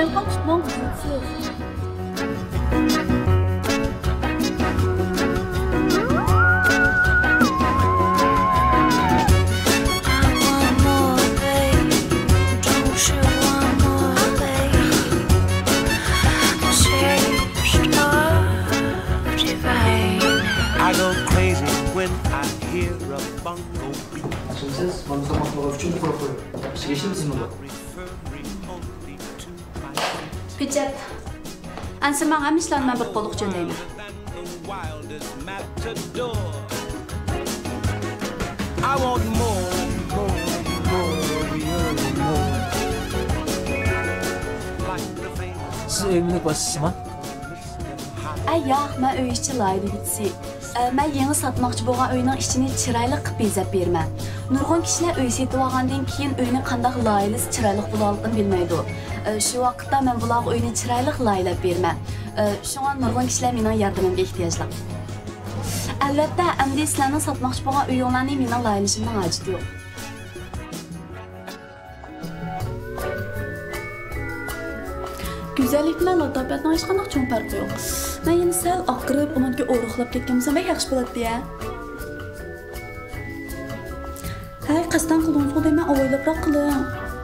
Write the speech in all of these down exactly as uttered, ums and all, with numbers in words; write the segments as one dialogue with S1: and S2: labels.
S1: Kayıptan tutmam kızılsız.
S2: Siz bana zamanlamak için profil. Geçti mi sizin ola?
S1: Pichet. Ansa mağa mislanma bir qoluq jöneymi.
S3: I want more, more, more,
S2: Siz evlilik başsız mı?
S1: Ay yo'q, men uy ichi layli bitsi. Men yangi satmoqchi bo'lgan uyning ichini chiroyli qilib bezab berman. Nurg'un kishilar uy setib olgandan keyin uyning qanday loyilisi chiroyli bo'laligini bilmaydi. Shu vaqtda men bularga uyni chiroyli laylab berman. Shunga nurg'un kishilar mening yordamimga ehtiyojli. Albatta, endi sizlarning satmoqchi bo'lgan uyinglarni mening laylishimning hojati yo'q. Güzellik bilan latofatning hech qanday cho'ng farqi yo'q. Men yana sal oqirib, unga o'roqlab ketganimsam yaxshi bo'ladi-ya. Hay, qasdan qildim-ku deyman, o'ylabroq qiling.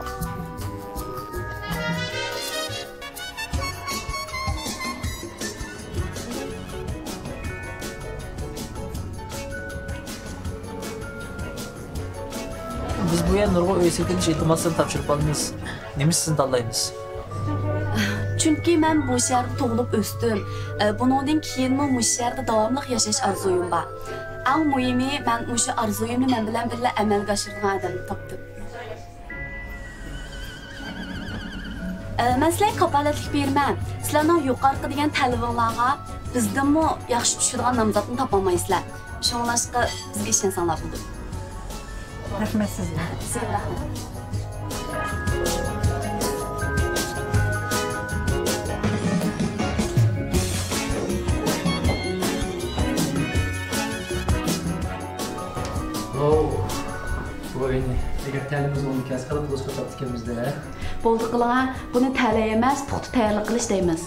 S2: Biz bu yer nurg'a uy setilish iltimosini topshirib olamiz. Nima sizni tanlaymiz?
S1: Chunki men bu shaharda tug'ilib o'sdim. Buningdan keyinmi bu shaharda davomli yashash orzuyim bor. Eng muhimi, men o'sha orzuyimni men bilan birga amalga oshirgan odamni topdim. Men sizlarga kapolatlik berman. Sizlarning yuqorqi degan talabinglarga bizdinmi yaxshi tushadigan nomzodni topolmaysizlar. Shuningdek, bizga ishonsanglar bo'ldi.
S4: Rahmat sizga.
S1: Sizga rahmat.
S2: Bu oyunu. Eğer talimiz onu kes qilib do'stga topganimizda,
S1: Bo'ldi qiling, buni tala emas, puxta tayyorlik qilish deymiz.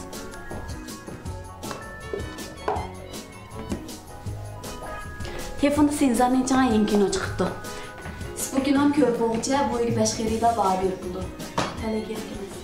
S1: Telefonda senzorning ichiga yangi kino chiqibdi. Siz bu kinoni ko'rib bo'lguncha bu yerga besh xaridor bor berib bo'ldi. Tala kerak emas.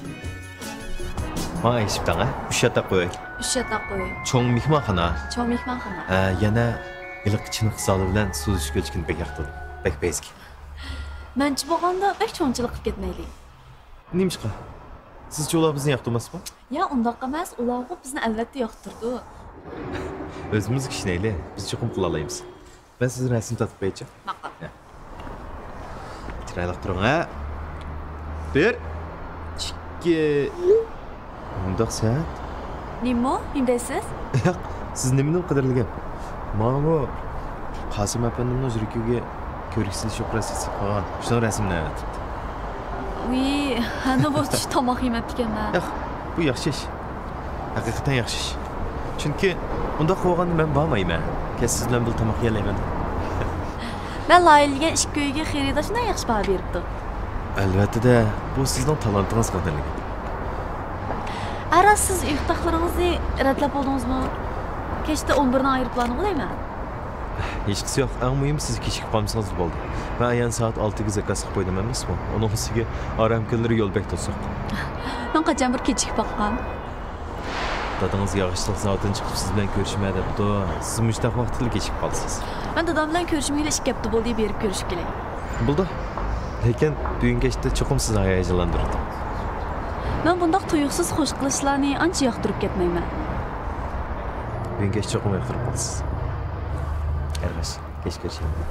S5: Mana eshitding, ha? uch yotoq qo'y.
S1: uch yotoq qo'y.
S5: Cho'ng mehmonxona.
S1: Cho'ng mehmonxona.
S5: Ha, yana iliq chiniq zali bilan suzish ko'chkini bekaqdi. Bek bezki.
S1: Menchi bo'lganda bek cho'ngchilik qilib ketmaylik.
S5: Nimishqa? Sizcha ular bizni yoqtirmasmi?
S1: Ya, undoq emas, ular bizni albatta yoqtirdi.
S5: O'zimiz kishnayli, biz chuqum qila olamiz. Men sizni rasm tatib qo'yachi.
S1: Maqul.
S5: Chiroyli turing, ha? bir ikki Bundoq saat.
S1: Nima? Nimdaysiz?
S5: Yo'q, siz nimadan qidirilgan? Mana bu Qosim apandimning yurikiga ko'riksiz shoprasisi qolgan. Shuni rasmni aytibdi.
S1: Uy, ana bu tomoq yemayap ekanman.
S5: Yo'q, bu yaxshi ish. Haqiqatan yaxshi ish. Chunki unda qo'yganda men bormayman. Kes siz bilan bir tomoq yelayman.
S1: Men loyihalgan ish ko'yiga xaridor shunday yaxshi baho beribdi.
S5: Albatta, bu sizning talantingiz qadrliga.
S1: Ara siz uyqtaxlaringizni ratlab oldingizmi? Kechda o'n birdan aeroplanni bo'layman.
S5: Hech qisi yo'q. Eng muhimi siz kechikib qolmasangiz bo'ldi. Men ayan soat oltiga zakaz qilib qo'ydim emasmi? Uning ustiga oram kunlari yo'lbek to'siq.
S1: Men qachon bir kechikib qolgan.
S5: Dadingiz yog'ishliq zavoddan chiqib siz bilan ko'rishmadi. Xudo, siz mushtaq vaqtida kechikib qolsiz.
S1: Men dadam bilan ko'rishimga ish kapti bo'ldi, berib ko'rishib kelay.
S5: Bo'ldi. Lekin bugun kechda chuqum sizni hayajonlantirdi.
S1: Men bundoq tuyuqsiz xush qilishlarni ancha yoqtirib ketmayman.
S5: Bugun kech chuqum yoqtirib qolsiz. Erg'ash, kech ko'rishamiz.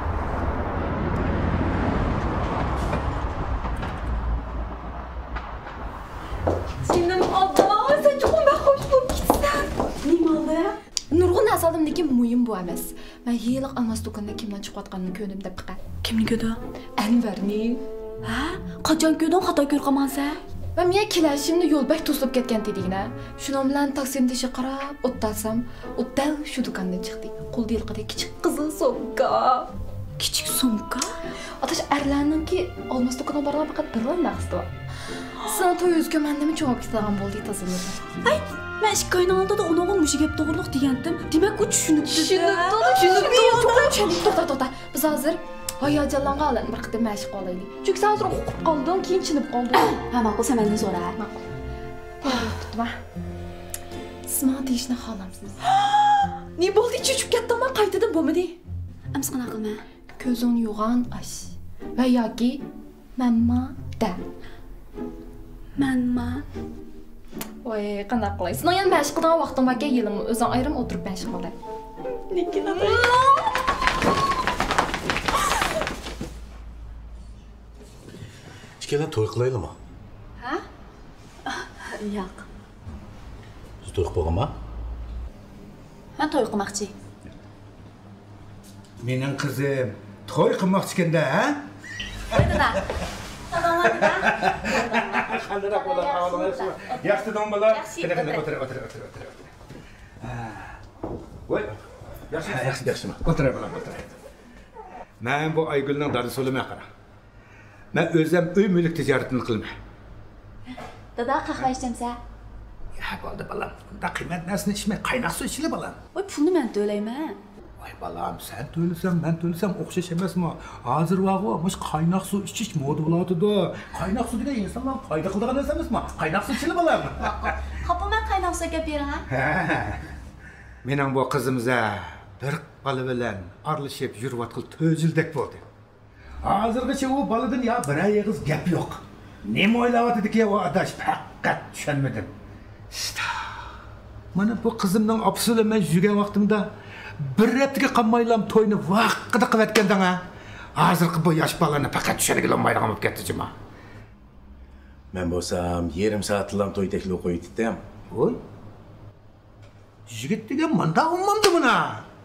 S6: Senin Allah'ım, sen çok ben hoş bulup gitsen.
S1: Nima oldu?
S6: Nurg'un asalimdagi muhim bu emas. Men yiliq almas do'konda kimdan chiqib atganini ko'rdim deb qiqa.
S1: Kimni ko'rdi?
S6: Anvarni.
S1: Ha? Qachon ko'rding? Xato ko'rqamansa?
S6: Ben men kelishimni yo'lbek to'silib ketgan dedigina. Shuning bilan taksimda ishi qarab, o'ttasam, o'tda shu do'kondan chiqdi. Qo'lda yilqidek kichik qizil sumka.
S1: Kichik sumka?
S6: Atash erlarninki olmas do'konga borgan faqat bir narsa. Sana toy özgü məndəmi çox istəyən boldu tasılır.
S1: Ay, mən iş qaynağında da ona olmuş gəp doğruluq deyəndim. Demək o düşünübdü.
S6: Düşünübdü, düşünübdü. Toxun, toxta, toxta. Biz hazır hayacanlanğa alan bir qədər məşq olaylı. Çünki sən hazır oxub qaldın, keyin çınıb qaldın.
S1: Hə, maqul sən məndən sonra.
S6: Maqul. Yavrum tutma. Siz mənə deyişini xalamsınız. Ne boldu? Çöçüb getdim mən qaytadan bulmadı.
S1: Əms qana qılma.
S6: Gözün yoğan aş. Və ya ki mənma də.
S1: Mənma.
S6: Oy, qana qılay. Sən yəni məşq qılğan vaxtın var ki, yılım özün ayrım oturub məşq qılay.
S1: Nekin aday.
S7: İşkelen toy kılaylı mı?
S1: Ha? Yo'q.
S7: Siz toy kılmağı mı?
S1: Mən toy qılmaqçı.
S3: Mening qizim to'y qilmoqchi ekanda, ha?
S1: Qo'ydi da.
S3: Qandaroq bo'lar, havolanasizmi? Yaxshi dombalar.
S1: Yaxshi,
S3: Qani, qani, o'tir, o'tir, o'tir, o'tir. Voy. Yaxshi,
S7: Yaxshi, yaxshimi?
S3: O'tir, bolam, o'tir. Men bu Aygulning dadi so'lamay qara. Men o'zim uy mulk tijoratini qilmay.
S1: Dada qahva ichsamsa?
S3: Ya bo'ldi balam. Bunda qiymat narsani ichmay, qaynoq suv ichili balam.
S1: Voy, pulni men to'layman.
S3: Voy balam, sen to'lasang, men to'lasam o'xshash emasmi? Hozir vaqo, mush qaynoq suv ichish moda bo'ladi-da. Qaynoq suv degan insonlar foyda qiladigan narsa emasmi? Qaynoq suv ichili balam.
S1: Xo'p, men qaynoq suv gap bering, ha?
S3: Mening bu qizimza bir bola bilan aralashib yurayotgan to'jildek bo'ldi. Hozirgacha u boladan yo bir og'iz gap yo'q. Nima o'ylayotdiki u adash faqat tushunmadim. Mana bu qizimning opsili men yurgan vaqtimda bir haftaga qolmaylam to'yni vaqtida qilayotgandan ha. Hozirgi bu yosh bolani faqat tushuniga olmaydigan bo'lib ketdi juma.
S7: Men bo'lsam yarim soatdan to'y taklif qo'ydim.
S3: Voy. Yigit degan manda ummamdi buna.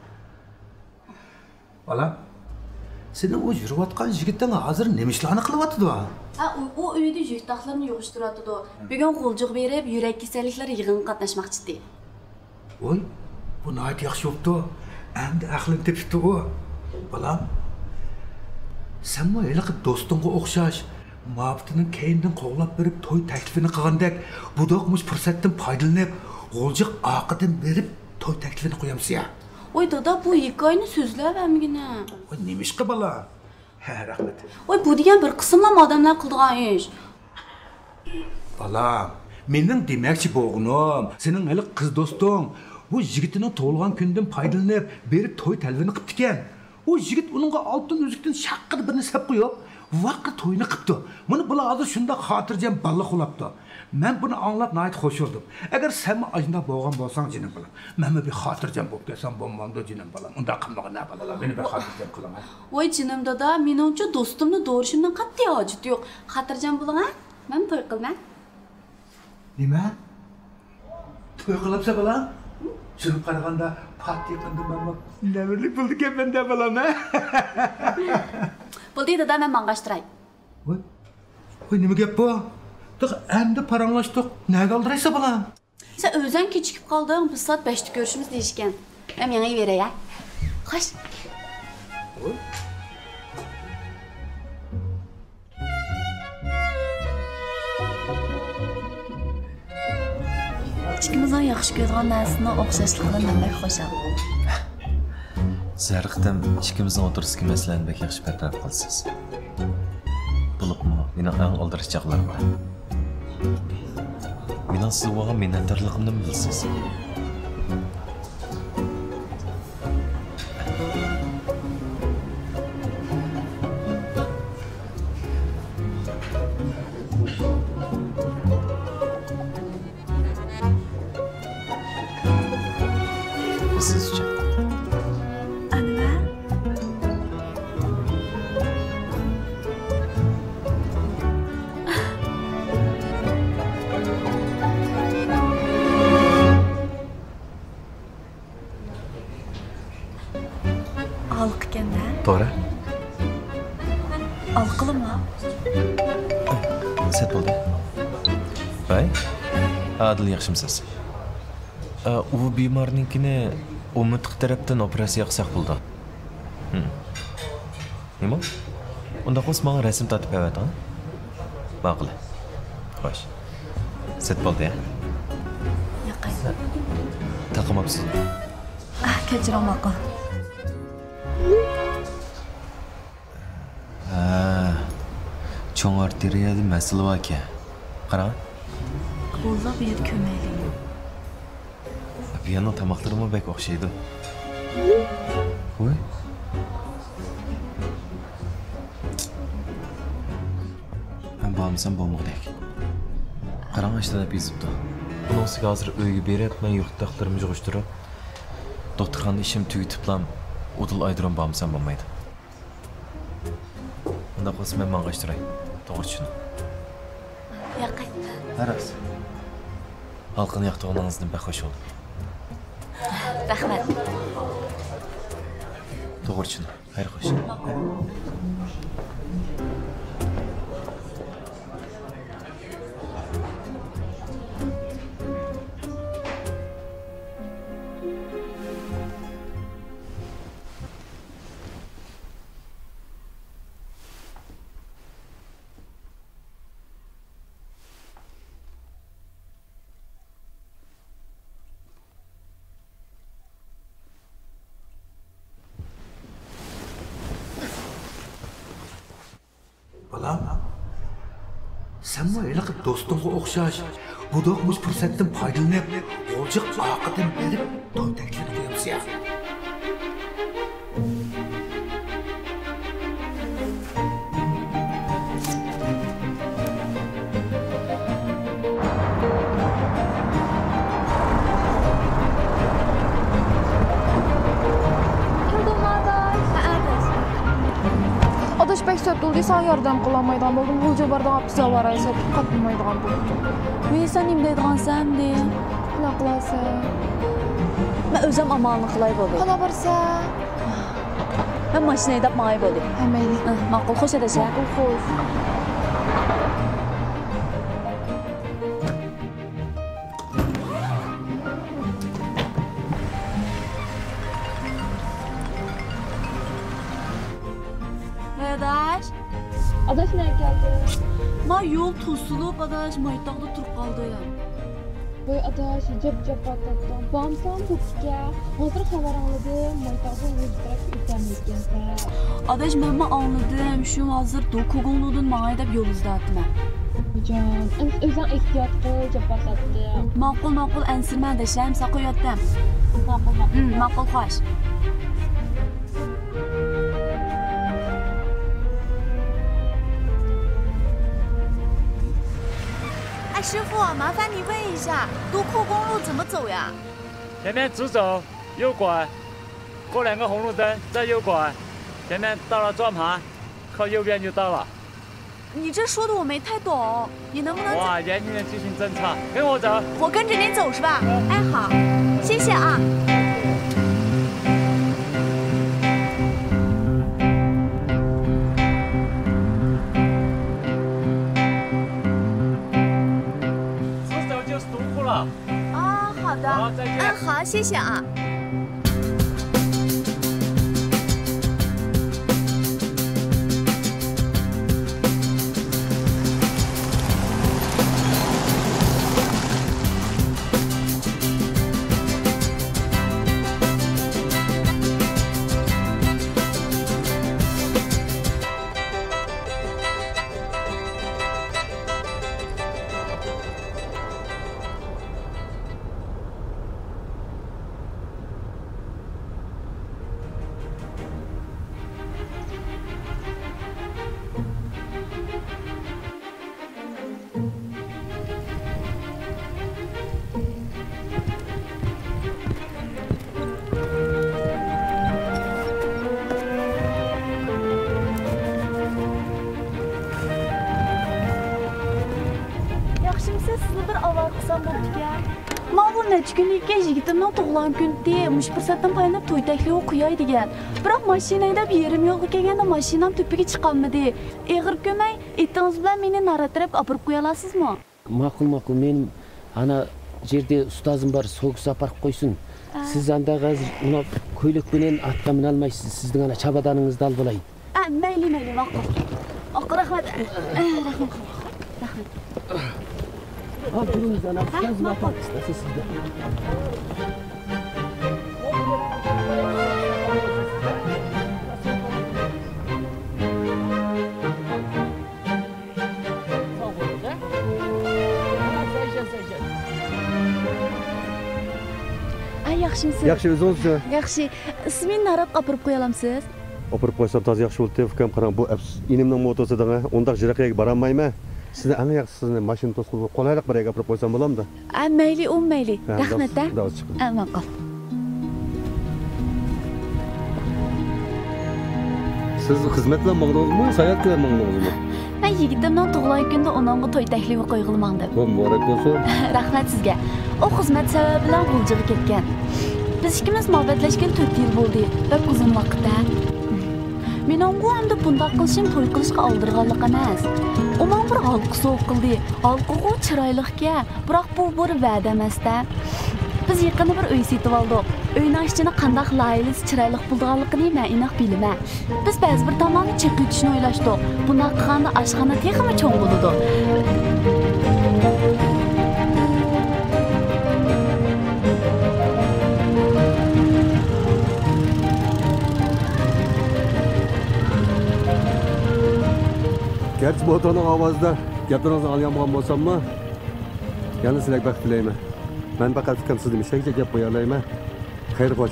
S3: Bolam, seni o yurayotgan yigitdan hozir nima ishlarni qilyapti?
S1: Ha, u uyda yuktaxlarni yig'ishtiradi-da. Bugun qo'ljiq berib, yurak kasalliklari yig'in qatnashmoqchi edi.
S3: Voy, bu nayt yaxshi bo'libdi. Endi aqlini tepibdi u. Bolam, sen bu eliqi do'stingga o'xshash, mabtining keyindan qo'g'lab berib to'y taklifini qilgandek, budoqmush fursatdan foydalanib, qo'ljiq oqidan berib to'y taklifini qo'yamsiz ya.
S1: Voy, dada, bu hikoyani so'zlabamgina.
S3: Voy, nima ish qil bolam? Ha, rahmat.
S1: Voy, bu degan bir qismlama odamlar qildigan ish.
S3: Balam, mening demakchi bo'g'inim, sening hali qiz do'sting bu yigitining tug'ilgan kundan foydalanib, berib to'y talvini qilibdi ekan. U yigit uningga oltin uzukdan shaqqida birini sap qo'yib, vaqt to'yini qilibdi. Buni bular hozir shunda xotirjam balla qilibdi. Men buni anglab nayt xo'shirdim. Agar sen ajna bo'lgan bo'lsang jinim balam, men bir xotirjam bo'lib kelsam bo'lmamdi jinim balam. Unda qilmagan nima balalar, meni bir xotirjam qilaman.
S1: Voy, jinim dada, meningcha do'stimni do'rishimdan qat'iy hojat yo'q. Xotirjam bo'ling, ha? Men to'y qilman.
S3: Nima? To'y qilibsa balam? Shuni qaraganda pat yaqinda men nemirlik bo'ldi ekan menda balam, ha?
S1: Bo'ldi, dada, men mang'ashtiray.
S3: Voy. Voy, nima gap bu? Tık endi paranlaştık. Ne kaldıraysa balam?
S1: Sen özün kechikib qolding. Biz soat beshda ko'rishimiz deyishgan. Men menga beray, ha. Xo'sh. Ikkimizning yaxshi ko'rgan narsani o'xshashligidan menga xo'shal.
S5: Zarqdim ikkimizning o'tirishga masalani bek yaxshi bartaraf qilsiz. Bo'libmi? Meni eng oldirish chaqlarim bor. Mening sizga bo'lgan minnatdorligimni bilsiz. Siz uchun.
S1: Anvar. Alqıkanda.
S5: To'g'ri.
S1: Alqilimi?
S5: Set bo'ldi. Bay. Adil yaxshimisiz? U bemornikini umidq tarafdan operatsiya qilsak bo'ldi. Nima? Unda qo's menga rasm tatib beradi. Baqla. Xo'sh. Set bo'ldi, ya?
S1: Yo'q.
S5: Taqamabsiz.
S1: Ah, kechiring ma'qul.
S5: Ha. Cho'ng arteriyada masala bor ekan. Qarang.
S1: Qo'lda bu yer ko'maylik.
S5: Bu yerning tomoqlarimi bek o'xshaydi. Qo'y. Men bormasam bo'lmoqdek. Qarang, ishlar bezibdi. Bunisiga hozir uyga berib, men yo'qdaqlarimni yig'ishtirib, doktorxonada ishim tugitiblam, o'dil aydiron bormasam bo'lmaydi. Unda qolsa men mang'ashtiray. To'g'ri tushundim.
S1: Yo'q.
S5: Haras. Halqini yoqtirganingizni baxo'sh bo'ldim.
S1: Rahmat.
S5: To'g'ri tushundim. Xayr xo'sh.
S3: Balam, sen bu eliqib do'stingga o'xshash, budoqmish fursatdan foydalanib, ojiq oqidan berib, to'y taklif qo'yapsiz.
S6: Adaş pek sötüldü, sen yardım kılamaydan buldum. Hulca bardağı pisa var aysa katılmaydan buldum.
S1: Men sen imdaydigan sen de.
S6: Qila qilasa.
S1: Men o'zim amalni qilay bo'ldi.
S6: Qala borsa.
S1: Men mashina haydab ma'y bo'ldi.
S6: Ha, mayli.
S1: Ma'qul, xo'sh adasha.
S6: Ma'qul, xo'sh.
S1: Adaş.
S6: Adaş ne geldi?
S1: Ma yo'l to'silib, adaş maytaqda turib qoldi.
S6: Voy adaş, jab jab patlatdim. Bamsan to'kka. Hozir xabar oldim, maytaqda o'zgarib o'tamayotgansa.
S1: Adaş, men anladım. Shu hozir Dokugonludan ma'y deb yo'l izlayapman.
S6: Jon, o'zing ehtiyot qil, jab patlatdim.
S1: Ma'qul, ma'qul, ansirman dasham, saqoyotdim. Ma'qul, ma'qul. Ma'qul, xo'sh.哎，师傅，麻烦你问一下，都库公路怎么走呀？
S8: 前面直走，右拐，过两个红绿灯，再右拐，前面到了转盘，靠右边就到了。
S1: 你这说的我没太懂，你能不能？
S8: 哇，严谨的记性真差，跟我走。
S1: 我跟着您走是吧？哎，好，谢谢啊。 啊，好的，
S8: 好，再见。
S1: 嗯，好，谢谢啊。Ma bu necha kunlikka yigitimning tug'ilgan kunida mush fursatdan foydalanib to'y taklifi qo'yay degan. Biroq mashina haydab yerim yo'lga kelganda mashinam to'piga chiqolmadi. Eg'ir ko'may, etingiz bilan meni naratirib olib qo'ya olasizmi?
S9: Ma'qul, ma'qul. Men ana yerda ustozim bor, so'g'is aparib qo'ysin. Siz anda hozir uni ko'ylak bilan atga mina olmaysiz. Sizning ana chabadaningizni olib olay.
S1: Ha, mayli, mayli, ma'qul. Rahmat. Rahmat. Rahmat.
S9: Al turunuz ana. Xizmat istasa sizga.
S1: Ay, yaxshimisiz?
S10: Yaxshi, o'zingizchi?
S1: Yaxshi. Sizni Narad olib qo'ya olamsiz?
S10: Olib qo'ysam toza yaxshi bo'ldi. Ukam qarang, bu inimning motosidan undaq jiroqaga bora olmayman. Sizni eng yaxshi sizni mashina to'sib qolaylik bir yerga olib qo'ysam bo'lamdi?
S1: A, mayli, u mayli. Rahmat-da. A, ma'qul.
S10: Siz xizmat bilan maqdingizmi, sayat bilan maqdingizmi?
S1: Men yigitimning tug'ilgan kunida onamga to'y taklifi qo'yilgan deb.
S10: Muborak bo'lsin.
S1: Rahmat sizga. O xizmat sababi bilan G'uljiga ketgan. Biz ikkimiz muhabbatlashgan to'rt yil bo'ldi va uzun vaqtda. Mening bu hamda bundoq qilishim to'y qilishga oldirganlik emas. U men bir halqa so'q qildi. Halqaga chiroyliqga, biroq bu bir va'da emas-da. Biz yaqinda bir uy setib oldik. Uyning ichini qanday loyilisi chiroyli bo'lganligini men aniq bilaman. Biz ba'zi bir tomonni chiqitishni o'ylashdik. Bunaqa qilganda oshxona texmi cho'ng bo'ladi.
S10: Gerçi motorun ovozida gaplarınızı algan bo'lgan bo'lsammi, yana sizlarga baxt tilayman. Men faqat fikrim sizni mishaga gap qo'ya olayman. Xayr xo'sh.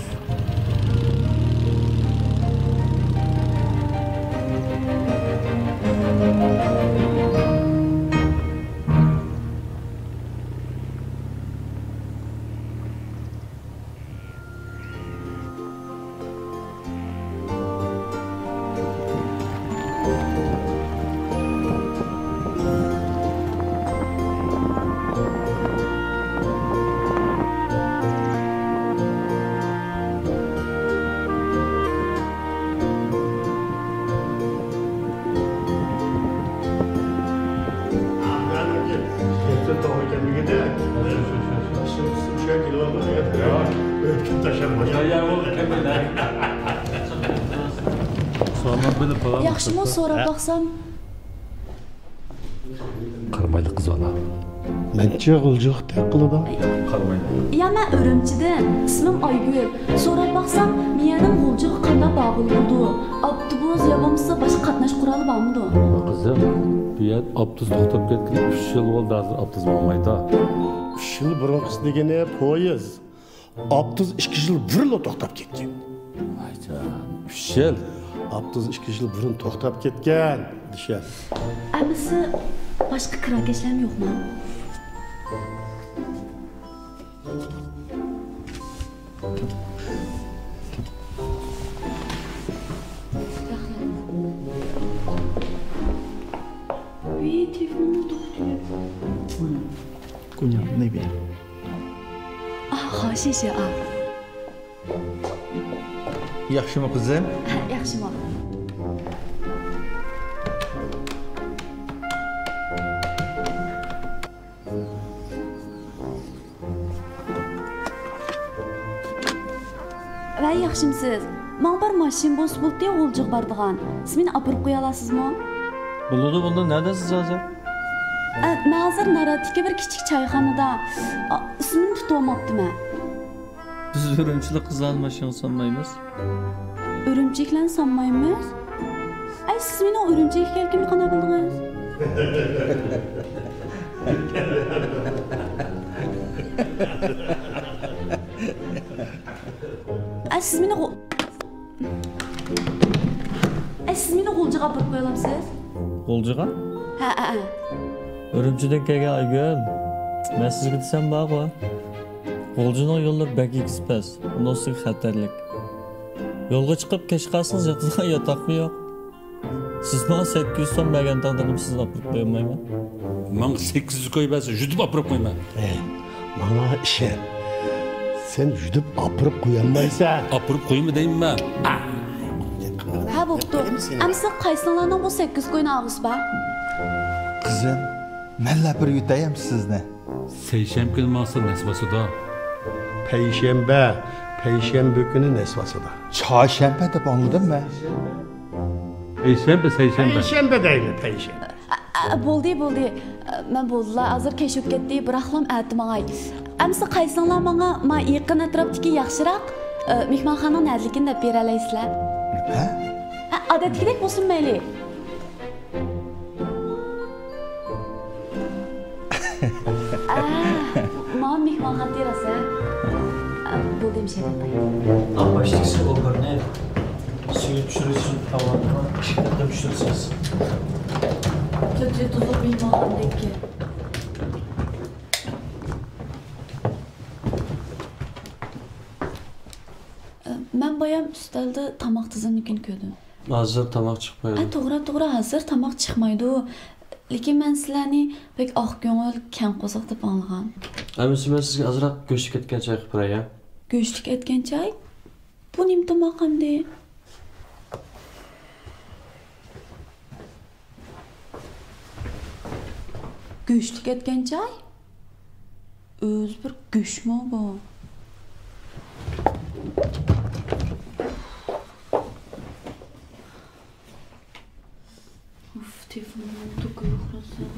S1: Yaxshimi so'rab baqsam?
S10: Qarmayli qiz bola. Mencha g'iljiqdek qiladi.
S5: Qarmayli.
S1: Ya men Urumchidan, ismim Aygul. So'rab baqsam, mening g'iljiq qanday bog'ildi? Avtobus yo bo'lmasa boshqa qatnash quroli bormi?
S11: Qizim, bu yer avtobus to'xtab ketgan uch yil bo'ldi, hozir avtobus bo'lmaydi.
S12: uch yil burunqisi degani poyezd. Avtobus ikki yil burun to'xtab ketgan.
S11: Aycan, uch yil.
S12: Avtobus ikki yil burun to'xtab ketgan, dishar.
S1: Amisi boshqa kirakashlar yo'qmi? Bir telefonum doktor.
S12: Kunya, ne bileyim.
S1: Ah, 好，谢谢啊。
S13: Yaxshimi qizim?
S1: Yaxshimi. Va yaxshimisiz? Men bir mashin bosib bo'ldi, G'uljiq bordigan. Siz meni olib qo'ya olasizmi?
S11: Bo'ladi, bunda neredasiz hozir?
S1: Men hozir Naradagi bir kichik choyxonada ismini tutolmabdiman.
S11: Biz Urumchilik qizlarni mashina sanmaymiz.
S1: Urumchiliklarni sanmaymiz? Ay, siz meni Urumchiga kelganimni qanday bildingiz? Ay, siz meni Ay, siz meni G'uljiga olib qo'ya olamsiz?
S11: G'uljiga?
S1: Ha, ha, ha.
S11: Urumchidan kelgan Aygul. Men sizga desam bor-ku. G'uljining yo'llari bak ekspres, unisi xatarlik. Yo'lga chiqib kech qolsangiz yotadigan yotoqmi yo'q? Siz men sakkiz yuz so'm bergan taqdirda sizni olib qo'ymayman.
S12: Men sakkiz yuz qo'yibasiz, yutib olib qo'ymayman. Ey, mana ishon. Sen yutib olib qo'yolmaysan.
S11: Olib qo'yma deyman.
S1: Ha, bo'pti. Amsa qaysilarning bu sakkiz qo'yni og'is bor?
S13: Qizim, men lapir yutayam sizni.
S11: Seyşembe kuni maqsad nasibasida.
S12: Payshanba, payshanba kuni nasibasida.
S13: Chorshanba deb angladimmi?
S11: Payshanba, seyşembe.
S12: Payshanba deydi, payshanba.
S1: Bo'ldi, bo'ldi. Men bo'ldilar, hozir kech o'tib ketdi, biroqlam aytmag'ay. Amsa qaysinglar menga ma yaqin atrofdagi yaxshiroq mehmonxona nadligini deb bera olasizlar? Ha? Odatdagidek bo'lsin mayli. Men mehmonxona terasa. Bo'ldim she'rday.
S2: Başlıksı o ne? Suyu düşürürsün tavanına, ışıkta düşürürsünüz.
S1: Kötü tuzup mehmonxonadagi. Men boyam ustalda tamoq tizimligini ko'rdim.
S11: Hozir tamoq chiqmaydi.
S1: Ha, to'g'ri, to'g'ri, hozir tamoq chiqmaydi. Lekin men sizlarni bek oq ko'ngil, kam qo'ziq deb anglagan.
S11: Ammo men sizga azroq go'sht ketgan choy qilib beray, ha?
S1: Go'shtlik etgan choy? Bu nim tomoq hamdi? Go'shtlik etgan choy? O'z bir go'shtmi bu? Uf, telefonum to'kib uxlasam.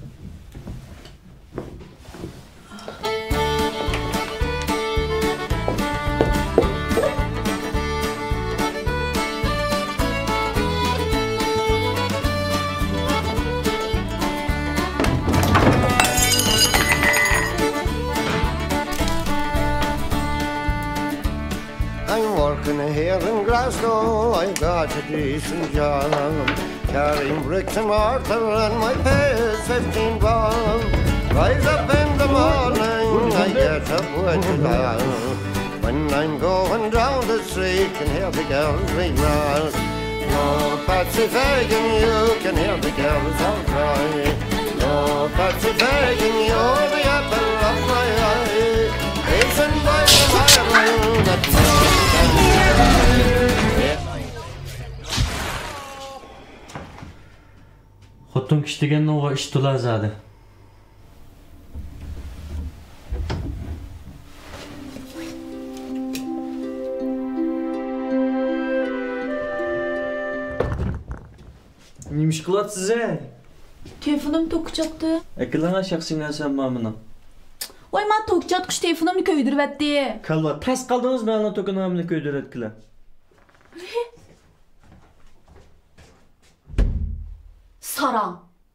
S14: Here in Glasgow, I got a decent job, carrying bricks and mortar, and my pay is fifteen bob. Rise up in the morning, I get up with the love. When I'm going down the street, can hear the girls ring round. No, Patsy Fagan, you can hear the girls all cry. No, Patsy Fagan, you're the apple of my eye. Hasten by the Ireland, that's
S11: Xotin kishi deganni o'g'a ish to'lazadi. Nima ish qilyapsiz ey?
S1: Telefonim to'kchotdi.
S11: Akilanga shaxsiy narsam bor meni.
S1: Voy, men to'kchotqish telefonimni ko'ydiribdi.
S11: Kalva, tas qaldingiz meni to'kinamni ko'ydiradilar.
S1: Saran.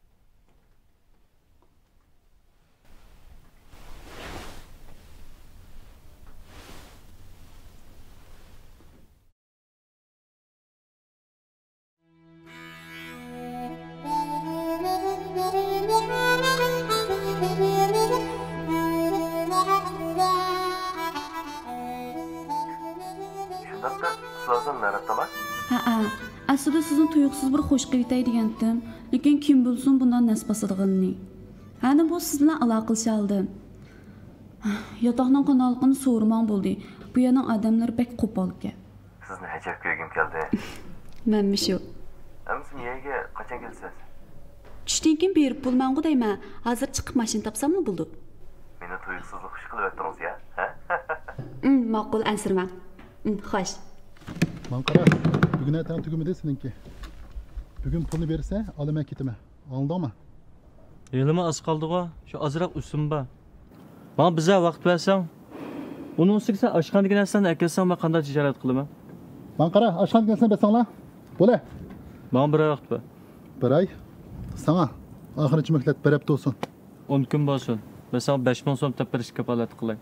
S5: Şundaqda sizlardan narattalar?
S1: Ha-ha. Aslida sizni tuyuqsiz bir xo'sh qilib degandim, lekin kim bilsin bundan nasib bo'ladiganini. Ana bu siz bilan aloqa qilisha oldim. Yotoqning qandoqligini so'rmang bo'ldi. Bu yerning odamlari bek qo'pol ekan.
S5: Sizni hajab ko'rgim keldi.
S1: Menmi shu.
S5: Ammo miyaga qachon kelsiz?
S1: Tushdan keyin berib bo'lmangu deyman. Hozir chiqib mashina topsammi bo'ldi?
S5: Meni tuyuqsizlik ish qilib o'tdingiz ya, ha?
S1: Hmm, ma'qul ansirma. Hmm, xo'sh.
S15: Mankara, bugün erten tükümü de seninki. Bugün pulunu verirse alıma kitime. Anladın mı?
S11: Elime az kaldı o. Şu azırak üstüm ba. Bana bize vakt versen. Onun sıksa aşkan dikensen erkesen ben kanda ticaret kılımı.
S15: Mankara, aşkan dikensen be sana. Böyle.
S11: Bana bir ay vakt be.
S15: Bir ay. Sana. Ahır içi meklet berep de olsun.
S11: On gün olsun. Ben sana beş bin son teperiş kapalat kılayım.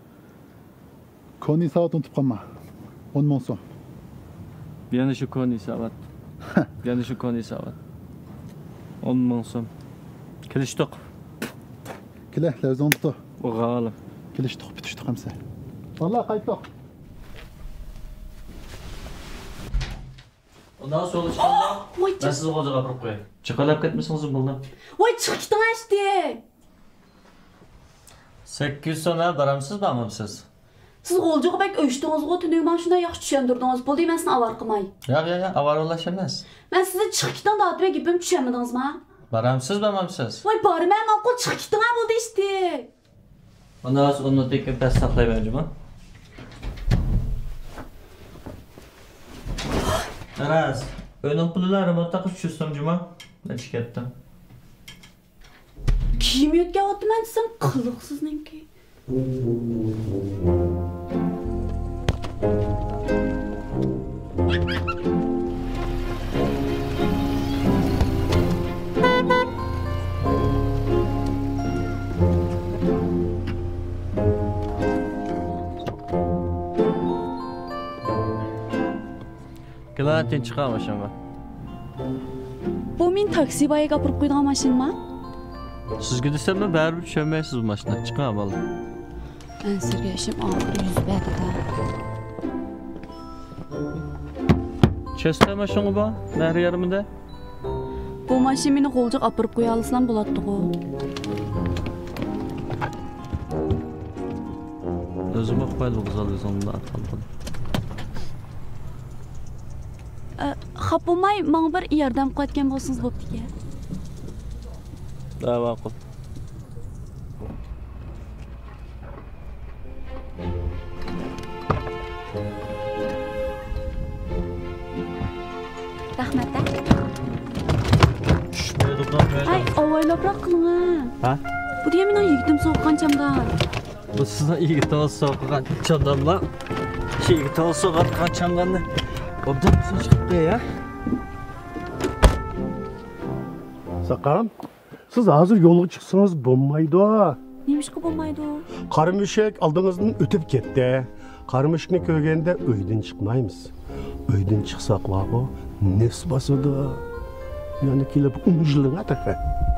S15: Koni saat unutup kalma. On mon son.
S11: Yani şu koni savat. Yani şu koni savat. On mon son. Kiliştik.
S15: Kile, lezon tutu.
S11: O galiba.
S15: Kiliştik, bitiştik hamse. Vallahi kayıtlık.
S11: Ondan sonra çıkanda ben sizi koca kapırıp koyayım. Çıkalap ketmişsiniz bundan.
S1: Vay çıktın işte.
S11: sekiz yüz sonra daramsız bağımsız.
S1: Siz olacak bek öştünüz o tünüğü ben şuna yaxşı düşendirdiniz. Bu değil ben sana avar kımay.
S11: Ya ya ya avar ulaşamaz.
S1: Ben size çıktıktan da adıma gibim düşemediniz mi?
S11: Daramsız bağımsız.
S1: Vay bari ben makul çıktıktan buldu işte.
S11: Ondan sonra onu tekrar ders saklayıvereceğim ha. Aras, önüm pulları mı takıp şu sonucuma? Ben çıkarttım.
S1: Kim yetkayapti men desam, qiliqsizninki.
S11: Kelantin chiqam o'shanga.
S1: Bu men taksi boyi gapirib qo'ydigan mashinami?
S11: Sizga desammi, baribir tushunmaysiz bu mashina. Chiqam bola.
S1: Men sizga ishim og'ir yuz berdi.
S11: Chestama shunga bor, nari yarimida.
S1: Bu mashin meni qo'lga olib qo'ya olsam bo'ladi-ku.
S11: O'zim qo'yib o'zim atqandim.
S1: Xap bo'lmay, menga bir yordam qilayotgan bo'lsangiz bo'pti-ku.
S11: Da'vo qil.
S1: Rahmat.
S11: Tushmaydi qolmaydi.
S1: Ay, avaylabroq qiling.
S11: Ha?
S1: Bu diye mening yigitim so'qqan chamdan.
S11: Bu sizning yigitim so'qqan chamdanmi? Yigitim so'qqan chamdanni. Obdan chiqibdi ya.
S12: Sakam, siz hazır yo'lga chiqsangiz bo'lmaydi.
S1: Nemishqa bo'lmaydi?
S12: Qarmishak oldingizdan o'tib ketdi. Qarmishni ko'rganda uydan chiqmaymiz. Uydan chiqsaq vaqo nefs bosadi. Yani kelib umjilin ataqa.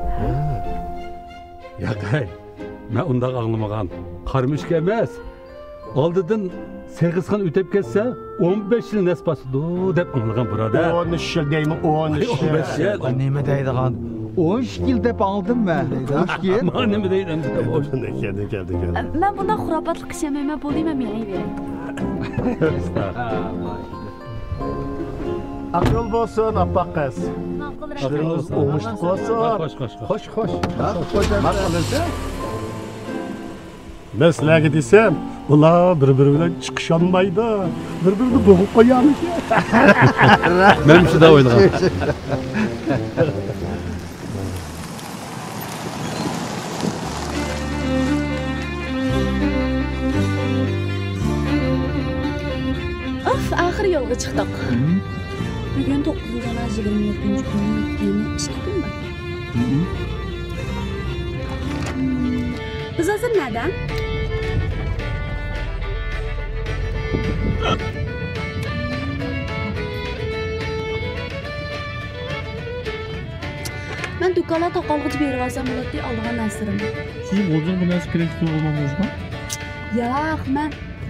S16: Yaqay, men unda anglamagan. Qarmishga emas. Oldidan Seğizxan ötep ketsa o'n besh yil nesbasidu deb anglagan birodar.
S12: o'n uch yil deymi, o'n uch yil.
S16: o'n besh yil.
S13: Nima deydigan? o'n uch yil deb aldimmi? o'n uch yil.
S16: Men nima deydim?
S12: Keldi, keldi, keldi.
S1: Men bunda xurofotlik qilmayman, bo'layman men ayvay.
S12: Aql bo'lsin, oppoq qiz. Ishlarimiz o'ngishli bo'lsin.
S16: Xo'sh, xo'sh,
S12: xo'sh, xo'sh. Xo'sh, men sizlarga desam, ular bir-biri bilan chiqisholmaydi. Bir-birini bo'g'ib qo'yamiz.
S16: Men shunda o'yladim.
S1: Of, oxir yo'lga chiqdik. Bugun to'qqizinchi oy yigirma yettinchi kuni yana ishga kunman. Biz hozir nereden? Ben dükkana taqalğıcı berib olsam bo'ladi, olgan narsarim.
S11: Siz o'zingiz bu narsa kerak deb olmadingizmi?
S1: Yo'q, men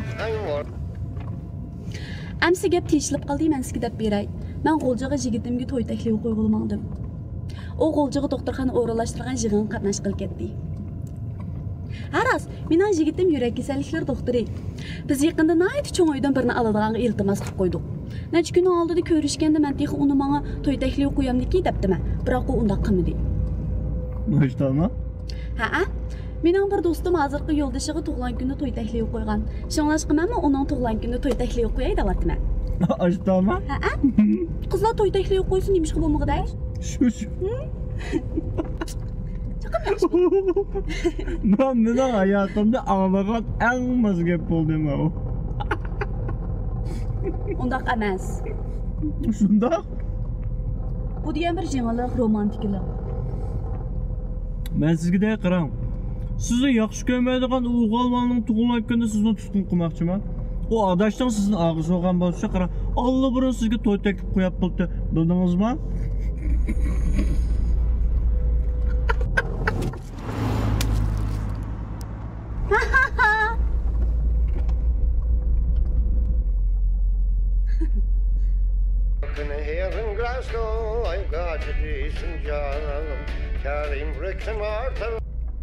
S1: Amsi gap teshilib qoldi, men sizga deb beray. Men G'o'ljaga yigitimga to'y taklif qo'yg'ilmoqdim. O G'o'ljaga doktorxona o'rinlashtirgan yig'in qatnash qilib ketdi. Haras, mening yigitim yurak kasalliklar doktori. Biz yaqinda nayt cho'ng uydan birini oladigan iltimos qilib qo'ydik. Necha kun oldida ko'rishganda men texi uni menga to'y taklif qo'yamdiki debdimi, biroq u unda qilmadi.
S11: Mashtami?
S1: Ha-a. Mening bir do'stim hozirgi yo'ldoshiga tug'ilgan kunda to'y taklif qo'ygan. Shunglashqa men uning tug'ilgan kunda to'y taklif qo'yay deyapman.
S11: Ashtami?
S1: Ha-a. Qizlar to'y taklif qo'ysin, nimishqa bo'lmag'iday?
S11: Shu shu. Ben neden hayatımda ağlagan en mazgep oldum o.
S1: Ondaq emas.
S11: Şundaq?
S1: Bu diyen bir jengalik, romantiklik.
S11: Ben sizge de qaram. Sizni yaxshi ko'rmaydigan o'g'ilmanning tug'ilgan kunda sizni tutqun qilmoqchiman. O adashdan sizning og'iz olgan bo'lsa, qara, Alloh burun sizga to'y taklif qo'yib bo'ldi. Bildingizmi?
S14: Here in Glasgow, I've got a decent job, carrying bricks and mortar.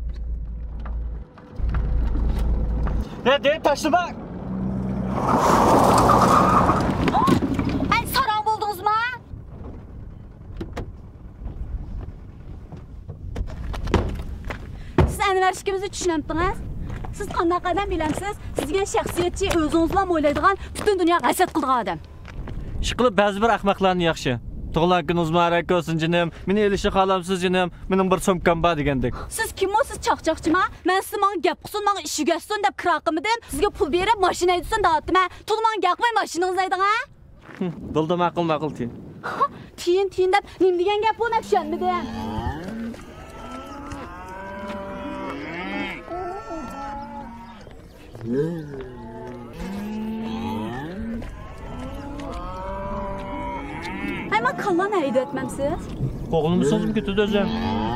S11: Ya deyip taşıma!
S1: Ay saran buldunuz mu? Siz Enver işkimizi düşünemdiniz. Siz qanday qadam bilemsiz? Sizga shaxsiyatchi, o'zingiz bilan o'ylaydigan, butun dunyo g'asat qilgan odam.
S11: İş qilib ba'zi bir ahmoqlarni yaxshi. Tug'ilgan kuningiz muborak bo'lsin jinim. Meni elishni xohlamsiz jinim. Mening bir so'mkam bor degandek.
S1: Siz kim o'siz chaqchaqchimi? Men siz menga gap qilsin, menga ishi gashsin deb kira qilmadim. Sizga pul berib mashina aytsin da'atdim. Tul menga gap qilmay mashinangizni ayding ha?
S11: Dilda ma'qul ma'qul tiyin.
S1: Tiyin tiyin deb nim degan gap bo'lib tushunmadim. Ama kallan ayda etmemsiz?
S11: Qo'g'limsiz mi ketdi o'zim?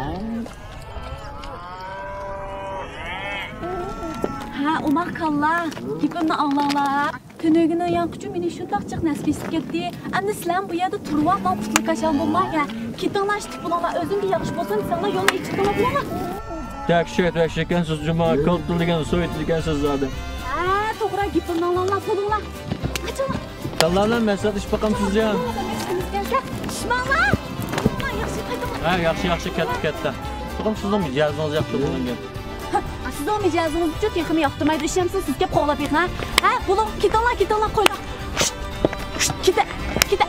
S1: Ha, umaq kalla. Gapimni anlanglar. Tunugini yanqıcı meni shundaqchiq nasib etib ketdi. Endi sizlar bu yerda turib olmay qutluk qachon bo'lmagan. Ketinglash bo'linglar, o'zimga yaxshi bo'lsin, sizlar yo'lni ichib qo'yinglar.
S11: Dahshat vahshakansiz juma, ko'ptilgan so'yitligansiz zodi.
S1: Ha, to'g'ri gapimni anlanglar, qo'linglar. Qachon?
S11: Kallarlar masad ish baqamsiz ya.
S1: Ishmanglar. Yaxshi qaytaman.
S11: Ha, yaxshi yaxshi katta katta. To'g'rim sizning mijozingiz yaxshi bo'lingan.
S1: Sizning mijozingiz uchun texmi yoqtirmaydi, ishimsiz sizga qo'llab beqman. Ha, bo'ling, ketinglar, ketinglar, qo'yinglar. Keta, keta.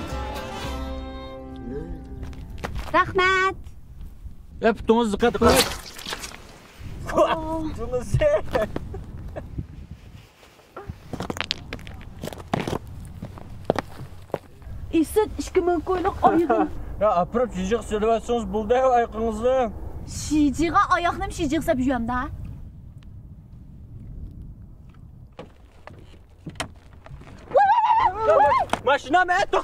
S1: Rahmat.
S11: Eptungiz diqqat qiling. Tungiz.
S1: Isit ikki ming qo'yliq oyog'im.
S11: Ya, aprab shijiq silvatsangiz bo'ldi oyoqingizni.
S1: Shijiqqa oyoqnim shijiq sab yuyamda.
S11: Mashinam aytoq.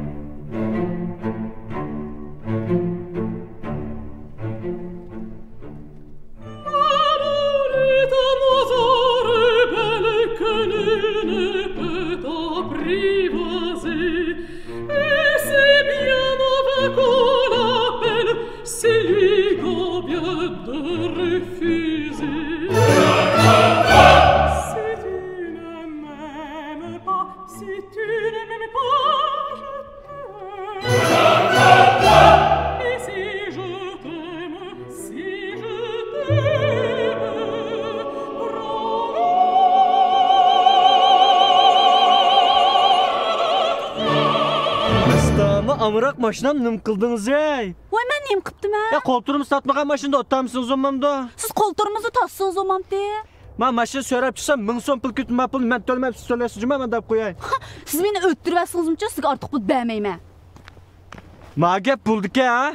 S11: Amırak maşinam nim qildingiz ey.
S1: Voy, men nim qipdim ha?
S11: Ya qo'ltirimiz tatmagan mashinada o'tamsiz o'mamda.
S1: Siz qo'ltirimizni tassiz o'mamdi.
S11: Men mashina so'rab chiqsam ming so'm pul ketma pul men to'lamay siz to'laysiz juma men deb qo'yay.
S1: Siz meni o'ttirasizmi-chi, sizga ortiq pul bermayman.
S11: Ma gap puldiki ha?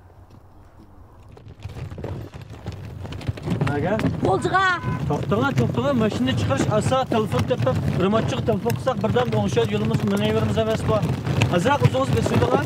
S11: Aga?
S1: Qo'ljiga.
S11: To'xtanglar, to'xtanglar, mashina chiqarish asa telefon taqib, remontchiga telefon qilsak birdan o'ngshad yo'limiz menaverimiz emas bu. Azroq o'zingiz bilsanglar.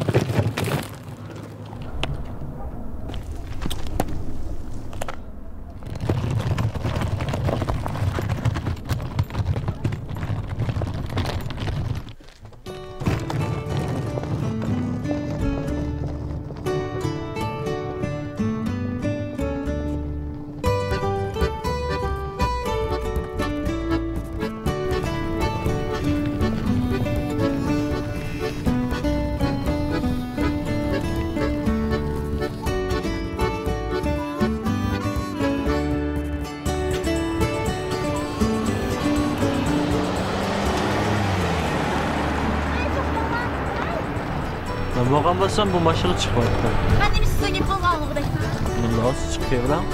S11: Bo'lgan bo'lsam bu mashina chiqmayapti.
S1: Men nima sizga qo'zg'almoqdek.
S11: Bundan chiqib bilan.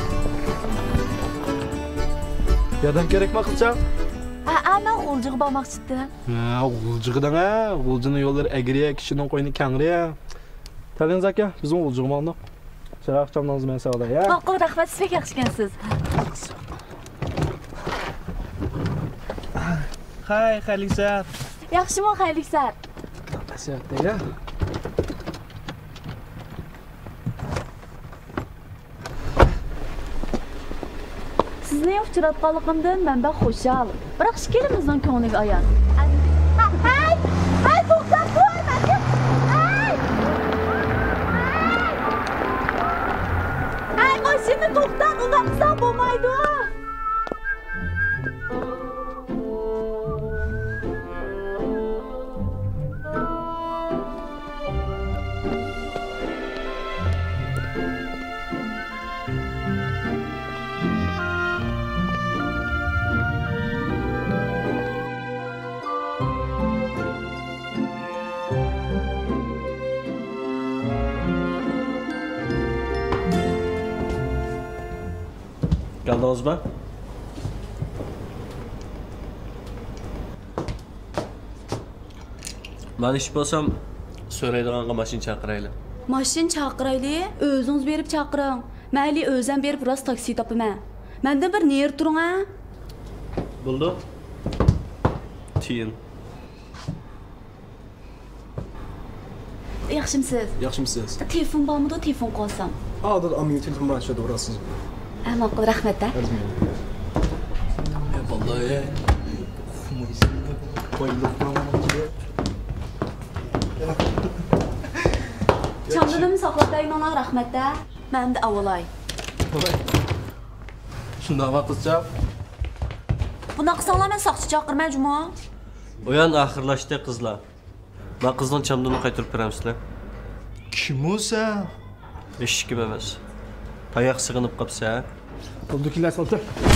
S11: Yordam kerakmi qilsam?
S1: Ha, ana g'uljiga bormoqchi edim.
S17: Ha, g'uljigidan ha, g'uljini yo'llari agriya, kishining qo'yini kangriya. Talingiz aka, bizning g'uljig'ni oldik. Chiroq chamdingiz men sog'lay, ha.
S1: Qo'q, rahmat, siz bek yaxshi ekansiz.
S11: Hay, xayrli sar.
S1: Yaxshimi, xayrli sar.
S17: Tasiyatda.
S1: Sizni uchratganligimdan men ben xushal. Biroq shikelimizning ko'ngliga ayon. Hay! Hay, to'xtab qo'yma. Hay! Hay, mashina to'xtat, unaqsan bo'lmaydi.
S17: Geldinizmi? Ben iş bo'lsam, so'raydiganga mashina chaqiraylik.
S1: Mashina chaqiraylik, o'zingiz berib chaqiring. Mayli o'zim berib rost taksi topaman. Mendan bir ner turing ha.
S17: Bo'ldi. Tiyin.
S1: Yaxshimisiz?
S17: Yaxshimisiz?
S1: Telefon bormidi, telefon qolsam.
S17: Hozir amiga telefon bilan ishlab o'rasiz.
S1: Ha, ma'qul, rahmat-da.
S17: Vallahi.
S1: Çamdınımı saqlab daymanlar rahmat-da. Mən də avalay.
S17: Şundan vaqtcha.
S1: Buna qısanlar mən saqçı çaqırmay cuma.
S17: Oyan axırlaşdı qızlar. Ben qızdan çamdını qaytırıb berəm sizlər. Kim o sən? Eşik kimi emas. Ayaq sığınıb qapsa.
S15: Oldukiler saldı.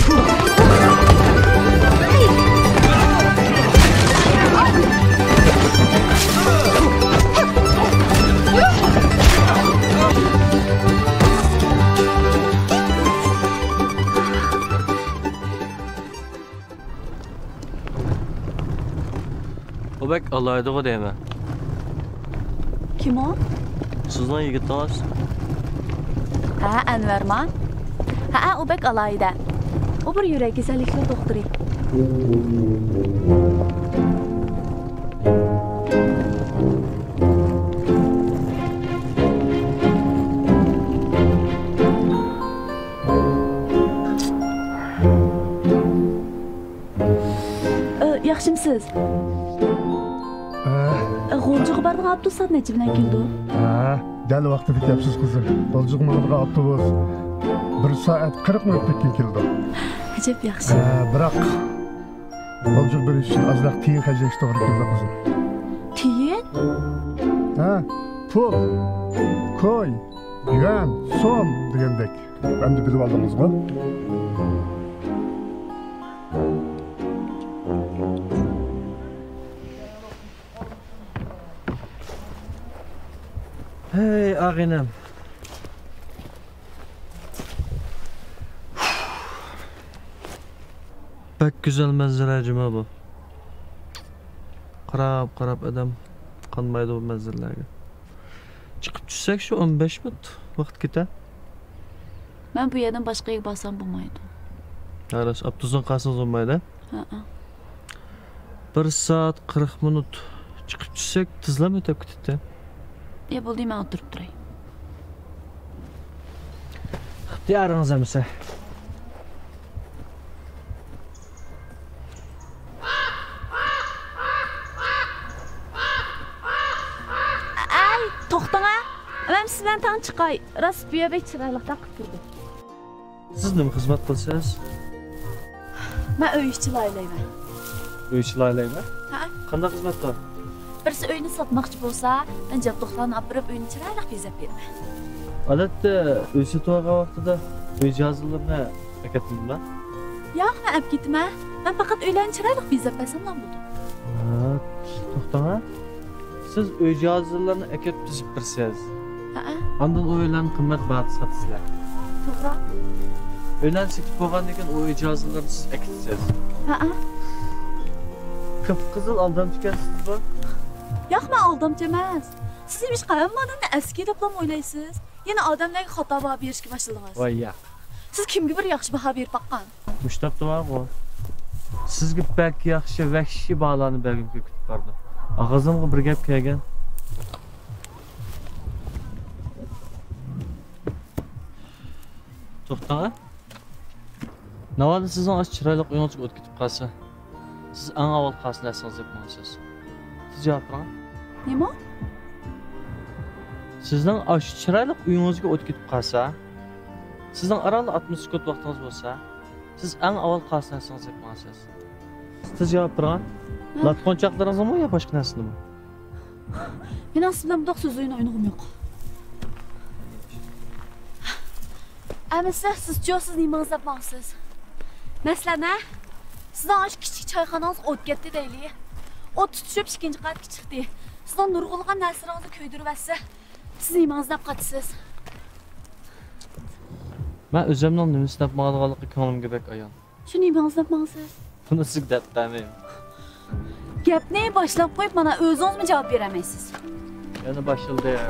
S17: O bek Allah'ıydı o deyme.
S1: Kim o?
S17: Sizden yigitiniz.
S1: Ha, Enverman. Ha, o bek alayda. O bir yürek keserlikli doktoru. Yaxshimisiz? G'oljiga borgan avtobus necha bilan keldi?
S15: Ha, dal vaqtida kelibsiz qizim. G'oljiga borgan avtobus bir soat qirq minutdan keyin keldi.
S1: Ajab yaxshi.
S15: Ha, biroq g'oljiga berish uchun ozroq tiyin xarjlash to'g'ri keldi qizim.
S1: Tiyin?
S15: Ha, pul, koy, yuan, so'm degandek. Endi bilib oldingizmi?
S11: Hey ağinem. Pek güzel manzara bu. Qarab qarab adam qanmaydi bu manzaralarga. Chiqib tushsak shu o'n besh minut vaqt ketar.
S1: Men bu yerdan boshqa yerga borsam bo'lmaydi.
S11: Xalas, avtobusdan qolsangiz bo'lmaydi?
S1: Ha, ha.
S11: bir soat qirq minut chiqib tushsak tezlam o'tib ketadi.
S1: Ya bo'ldi, men o'tirib turay.
S11: Ixtiyoringiz amsa.
S1: Ay, to'xtang ha. Men siz bilan tan chiqay. Rost bu yerga chiroyliqda qilib turdi.
S11: Siz nima xizmat qilasiz?
S1: Men uy ishchi laylayman.
S11: Uy ishchi laylayman?
S1: Ha.
S11: Qanday xizmat qilasiz?
S1: Birisi uyni sotmoqchi bo'lsa, men jabduqlarni olib berib uyni chiroyli bezab beraman.
S11: Odatda uy sotgan vaqtida uy jihozlarini akatimmi?
S1: Yo'q, men olib ketman. Men faqat uylarni chiroyli bezab bersam bo'ldi.
S11: Ha, to'xtang. Siz uy jihozlarini akab tizib bersangiz.
S1: Ha.
S11: Ondan uylarni qimmat baho sotasizlar.
S1: To'g'ri.
S11: Uylarni sotib bo'lgandan keyin uy jihozlarini siz akitasiz.
S1: Ha.
S11: Qip qizil aldamchi ekansizmi?
S1: Yo'q, men aldamchi emas. Siz ish qilmaganimni eski deb o'ylaysiz. Yana odamlarga xato baho berishga boshladingiz.
S11: Voy yo'q.
S1: Siz kimga bir yaxshi baho berib baqqan?
S11: Mushtabda bor-ku. Sizga bak yaxshi vahshiy baholarni bergim kutib bordi. Og'zimga bir gap kelgan. To'xtang. Navoda sizning osh chiroyli uyingizga o'tib ketib qolsa, siz eng avval qaysi narsangizni deb bo'lasiz? Siz javob bering.
S1: Nima?
S11: Sizning osh chiroyli uyingizga o'tib ketib qolsa, sizning oraliq oltmish sekund vaqtingiz bo'lsa, siz eng avval qaysi narsangizni deb bo'lasiz? Siz javob bering. Latqonchoqlaringizmi yo boshqa narsanimi?
S1: Men aslida bundoq so'z o'yini o'ynag'im yo'q. Amisa, siz jo'siz nimangiz yapmoqsiz? Masalan, sizning osh kichik choyxonangiz o't ketdi deylik. O't tutishib ikkinchi qavatga chiqdi. Sizning nurg'ulg'an narsalarni ko'ydirib olsa, siz nimangiz deb qatisiz?
S11: Men o'zimning nima istab ma'lumotlarga ko'nglimga bek ayon.
S1: Shuni ma'zab ma'zab.
S11: Buni siz deb demayman.
S1: Gapni boshlab qo'yib, mana o'zingizmi javob beramaysiz?
S11: Yana başladı ya.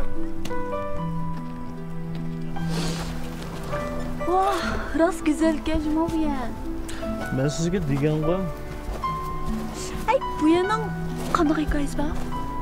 S1: Vah, rost güzel keldim bu yer.
S11: Ben sizga degan qo'y.
S1: Ay, bu yerning qanday hikoyasi bor?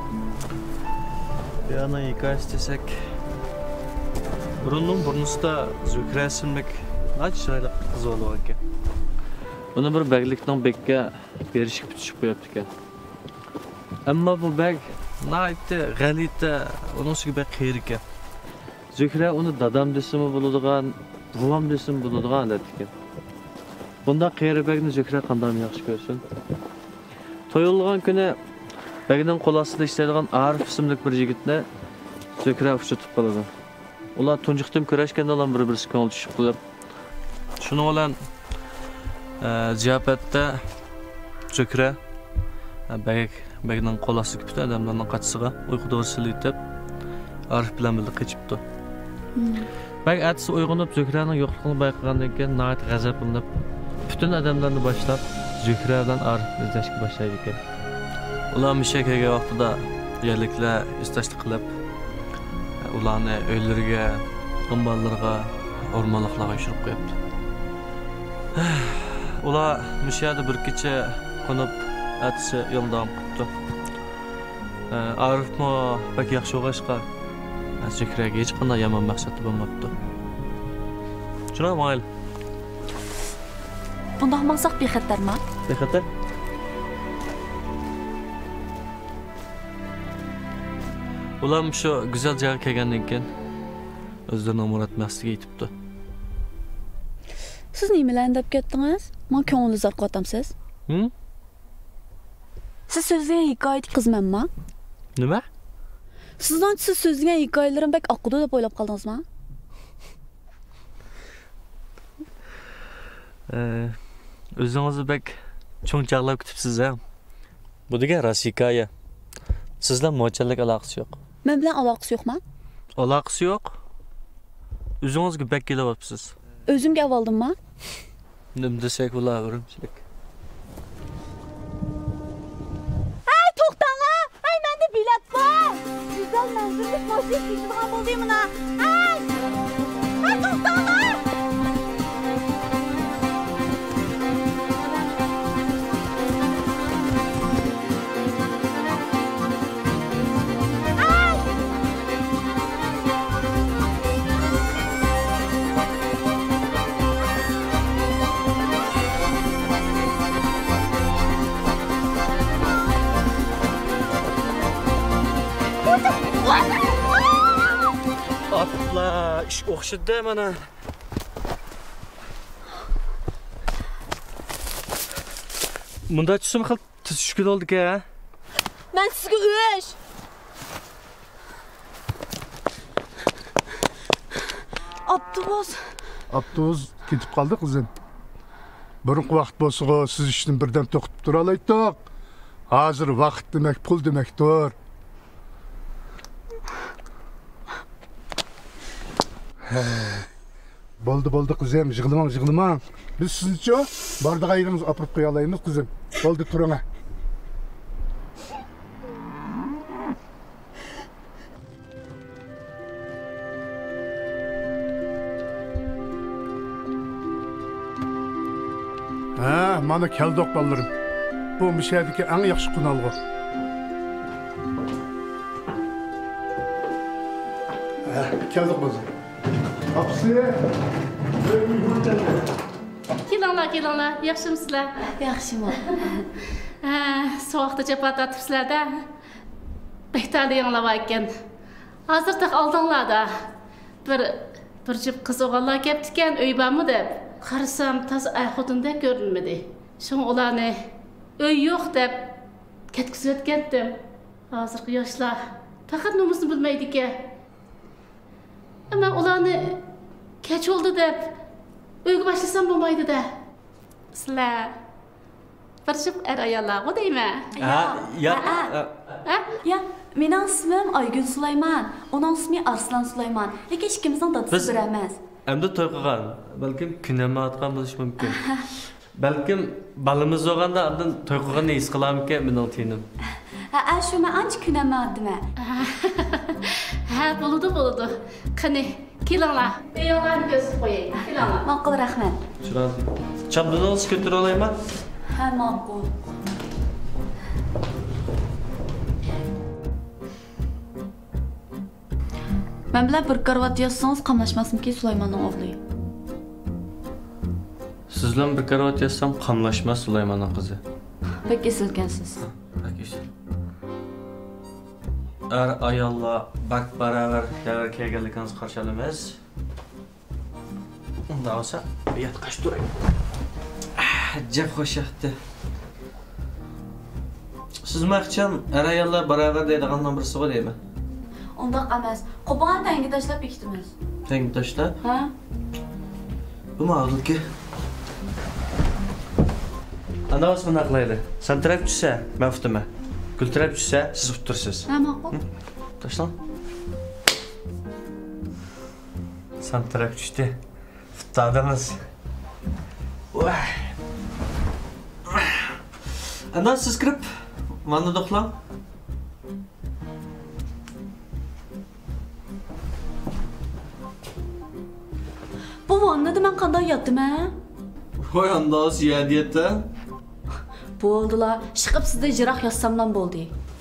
S17: Bu yerning hikoyasi desak, burunning burnusida Zukra ismli chiroyli qiz bor ekan.
S11: Buni bir baglikning bekka berishga bitishib qo'yapti ekan. Ammo bu bag naytda g'alita, uning ustiga bag qiyir ekan. Zukra uni dadam desimi bo'ladigan, buvam desimi bo'ladigan dedi ekan. Bunda qiyir bagni Zukra qanday yaxshi ko'rsin. To'yilgan kuni bagning qo'l ostida ishlaydigan Arif ismli bir yigitni Zukra uchratib qoladi. Ular tunjiqdan ko'rashganda ular bir-birisiga ko'ngil tushib qolib, shuning bilan ziyofatda Zukra bag bagning qo'l ostiga bütün odamlarning qatishiga uyqu dorisil etib Arif bilan birga qochibdi. Bag atisi uyg'onib Zukraning yo'qligini bayqagandan keyin nayt g'azablanib bütün odamlarni boshlab Zukra bilan Arifni izlashga boshlaydi ekan. Ular misha kelgan vaqtida yerliklar istashlik qilib, ularni o'ylariga, qimballarga, o'rmonliqlarga tushirib qo'yibdi. Ular mishada bir kecha qo'nib atisi yo'ldan qilibdi. Arifmi bak yaxshi o'g'ashqa Zukraga hech qanday yomon maqsadi bo'lmabdi. Shunday mayl.
S1: Bundoq maqsad bexatarmi?
S11: Bexatar? Ular shu go'zal joyga kelgandan keyin o'zlarining murod maqsadiga yetibdi.
S1: Siz nimalarni deb ketdingiz? Men ko'nglingizni qo'tamsiz.
S11: Hm?
S1: Siz so'zlagan hikoyat qizmanmi?
S11: Nima?
S1: Sizdan siz so'zlagan hikoyalarim bak oqqudu deb o'ylab qoldingizmi?
S11: Ee, o'zingizni bak cho'nchaqlab kutibsiz-a. Bu degan rost hikoya. Sizdan mo'ljallik aloqasi yo'q.
S1: Men bilan aloqasi yo'qmi?
S11: Aloqasi yo'q. O'zingizga bak kelyapsiz.
S1: O'zimga avaldimmi?
S11: Nima desak bo'laverim sizga.
S1: Ay, to'xtanglar! Ay, menda bilet bor. Güzel manzillik moshina ketadigan bo'ldi mana. Ay! Ay, to'xtanglar!
S17: Atla, ish o'xshidi mana. Bunda tushim xil tushkul oldik-a?
S1: Men sizga o'sh. Avtobus.
S15: Avtobus ketib qoldi qizim. Burunqi vaqt bo'lsa, siz ishni birdan to'xtatib tura olaydik. Hozir vaqt demak pul demakdir. Bo'ldi, bo'ldi qizim, yig'lamang, yig'lamang. Biz sizni-chi barda g'ayrimiz olib qo'ya olamiz qizim. Bo'ldi, turing. Ha, mana keldik bolalarım. Bu mishadagi eng yaxshi qunalg'i. Ha, keldik bo'lsa. Apsi.
S18: Kelinglar, kelinglar. Yaxshimisizlar?
S1: Yaxshiman.
S18: Ha, sovuqda chapat atibsizlar-da. Behtali yanglab ekan. Hozir taq oldinglarda. Bir bir jip qiz o'g'illar kelibdi-kan, uy bormi deb. Qarasam, toz ay xotinda ko'rinmadi. Shun ularni uy yo'q deb ketkizayotgandim. Hozirgi yoshlar faqat nomusni bilmaydi-ku. Ama ularni kech oldu deb uyga boshlasam bo'lmaydi-da. Sizlar bir jup er ayollar deymi?
S11: Ha, ya.
S1: Ha? Ya, mening ismim Aygul Sulayman, uning ismi Arslan Sulayman. Lekin ikkimizning dadasi bir emas.
S17: Әмді той қылған. Бәлкім күнәме атқан болыш мүмкін. Бәлкім балымыз оғанда андын той қылған ес қылам ке менің түйінім.
S1: Ә, şu mən anca күнәме адым ә.
S18: Hə, buludu, buludu. Qani, kelіңlar. Beyonlarını gözüb qoyayım. Kelіңlar.
S1: Maqul, rəhmət.
S17: Şuraz. Çamdınız götür olayım mı?
S1: Hə, maqul. Mən bilə bir karvat yazsanız qamlaşmasım ki Sulaymanın oğlu.
S17: Sizlə bir karvat yazsam qamlaşmaz Sulaymanın qızı.
S1: Pək esilkənsiz.
S17: Pək esil. Ər ayalla bak beraber yarar kelganligimiz qarshilaymiz. Unda olsa uyat qash turayım. Jab xo'sh yoqdi. Siz maqcham er ayollar beraber deydigandan birisi bor deymi?
S1: Ondaq emas. Qo'pag'an tangi tashlab bekitimiz.
S17: Tangi tashlab?
S1: Ha?
S17: Bu ma'qul ki. Ana o'z buni qilaydi. Sen taraf tushsa, men futma. Gul taraf tushsa, siz futursiz.
S1: Ha, ma'qul.
S17: Tashlan. Sen taraf tushdi. Futadimiz. Voy. Ana siz kirib, mana do'qlan.
S1: Bu vannada mən qanday yatdım hə?
S17: Voy andas yadiyətdə.
S1: Boldular. Çıxıb sizdə jiraq yazsamdan boldu.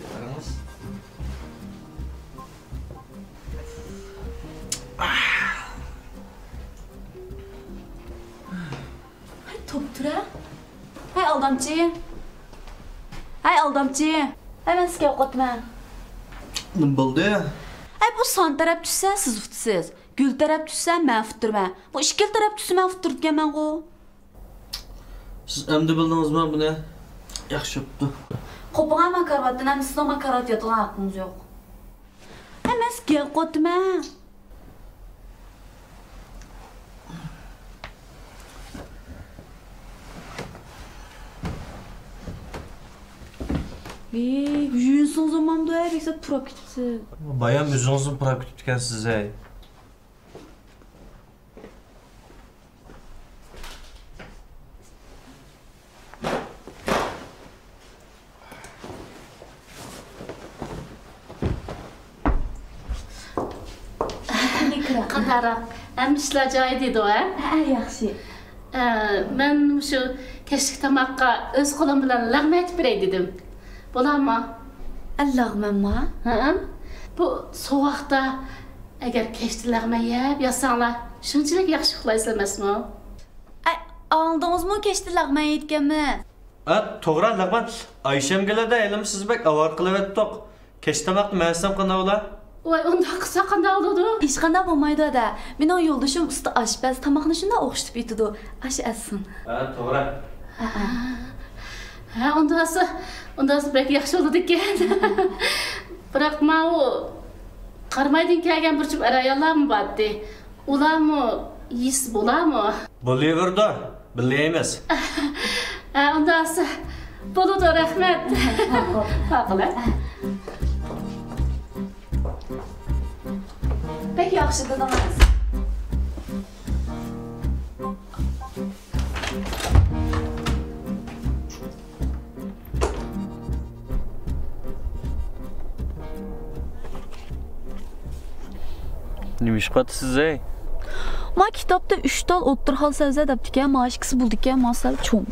S1: Hay top tura. Hay aldamçı. Hay aldamçı. Hemen sizə oxutma.
S17: Nə boldu?
S1: Hay bu san tərəf düşsə siz futsuz. Gül tərəf düşsə mən futturma. Bu ikil tərəf düşsə mən futturtgan mən qo.
S17: Siz əmdi bildinizmi bu nə? Yaxşı yapdı.
S1: Qopağa makaratdan hem sizə makarat yatılan haqqınız yox. Hemen sizə oxutma. Eee, yüzün zamanında her ikisi pırap gitdi.
S17: Bayan yüzünüzün pırap gitdikən sizə.
S18: Qandaroq, ham ishlar joyida o, ha?
S1: Ha, yaxshi.
S18: Men shu kechki tomoqqa o'z qo'lim bilan lag'ma aytib beray dedim. Bo'ladimi?
S1: Lag'mami?
S18: Ha? Bu sovuqda agar kechki lag'ma yeb yasanglar, shunchalik yaxshi uxlaysiz emasmi?
S1: Ay, aldingizmi kechki lag'ma yeyotganman?
S17: Ha, to'g'ri, lag'ma. Ayshamgalarda elim siz bek avar qilib etdik. Kechki tomoqni mensam qanday bo'lar?
S18: Voy, unda qilsa qanday bo'ladi?
S1: Hech qanday bo'lmaydi da. Mening yo'ldoshim usta oshpaz tomoqni shunday o'xshitib yetadi. Ash assin.
S17: Ha, to'g'ri.
S18: Ha. Ha, undasi, undasi bek yaxshi bo'ladi ekan. Biroq men u qarmaydin kelgan bir jup ayollarmi bordi. Ularmi yis bo'ladimi?
S17: Bo'laverdi. Bilmaymiz.
S18: Ha, undasi bo'ladi, rahmat. Ma'qul.
S1: Pek yaxshi dedingiz.
S17: Nima ish qilyapsiz ey?
S1: Ma kitobda uch tal o'ttirxol sabza debdikan, mana ikkisi bo'ldi-kan, masal cho'm.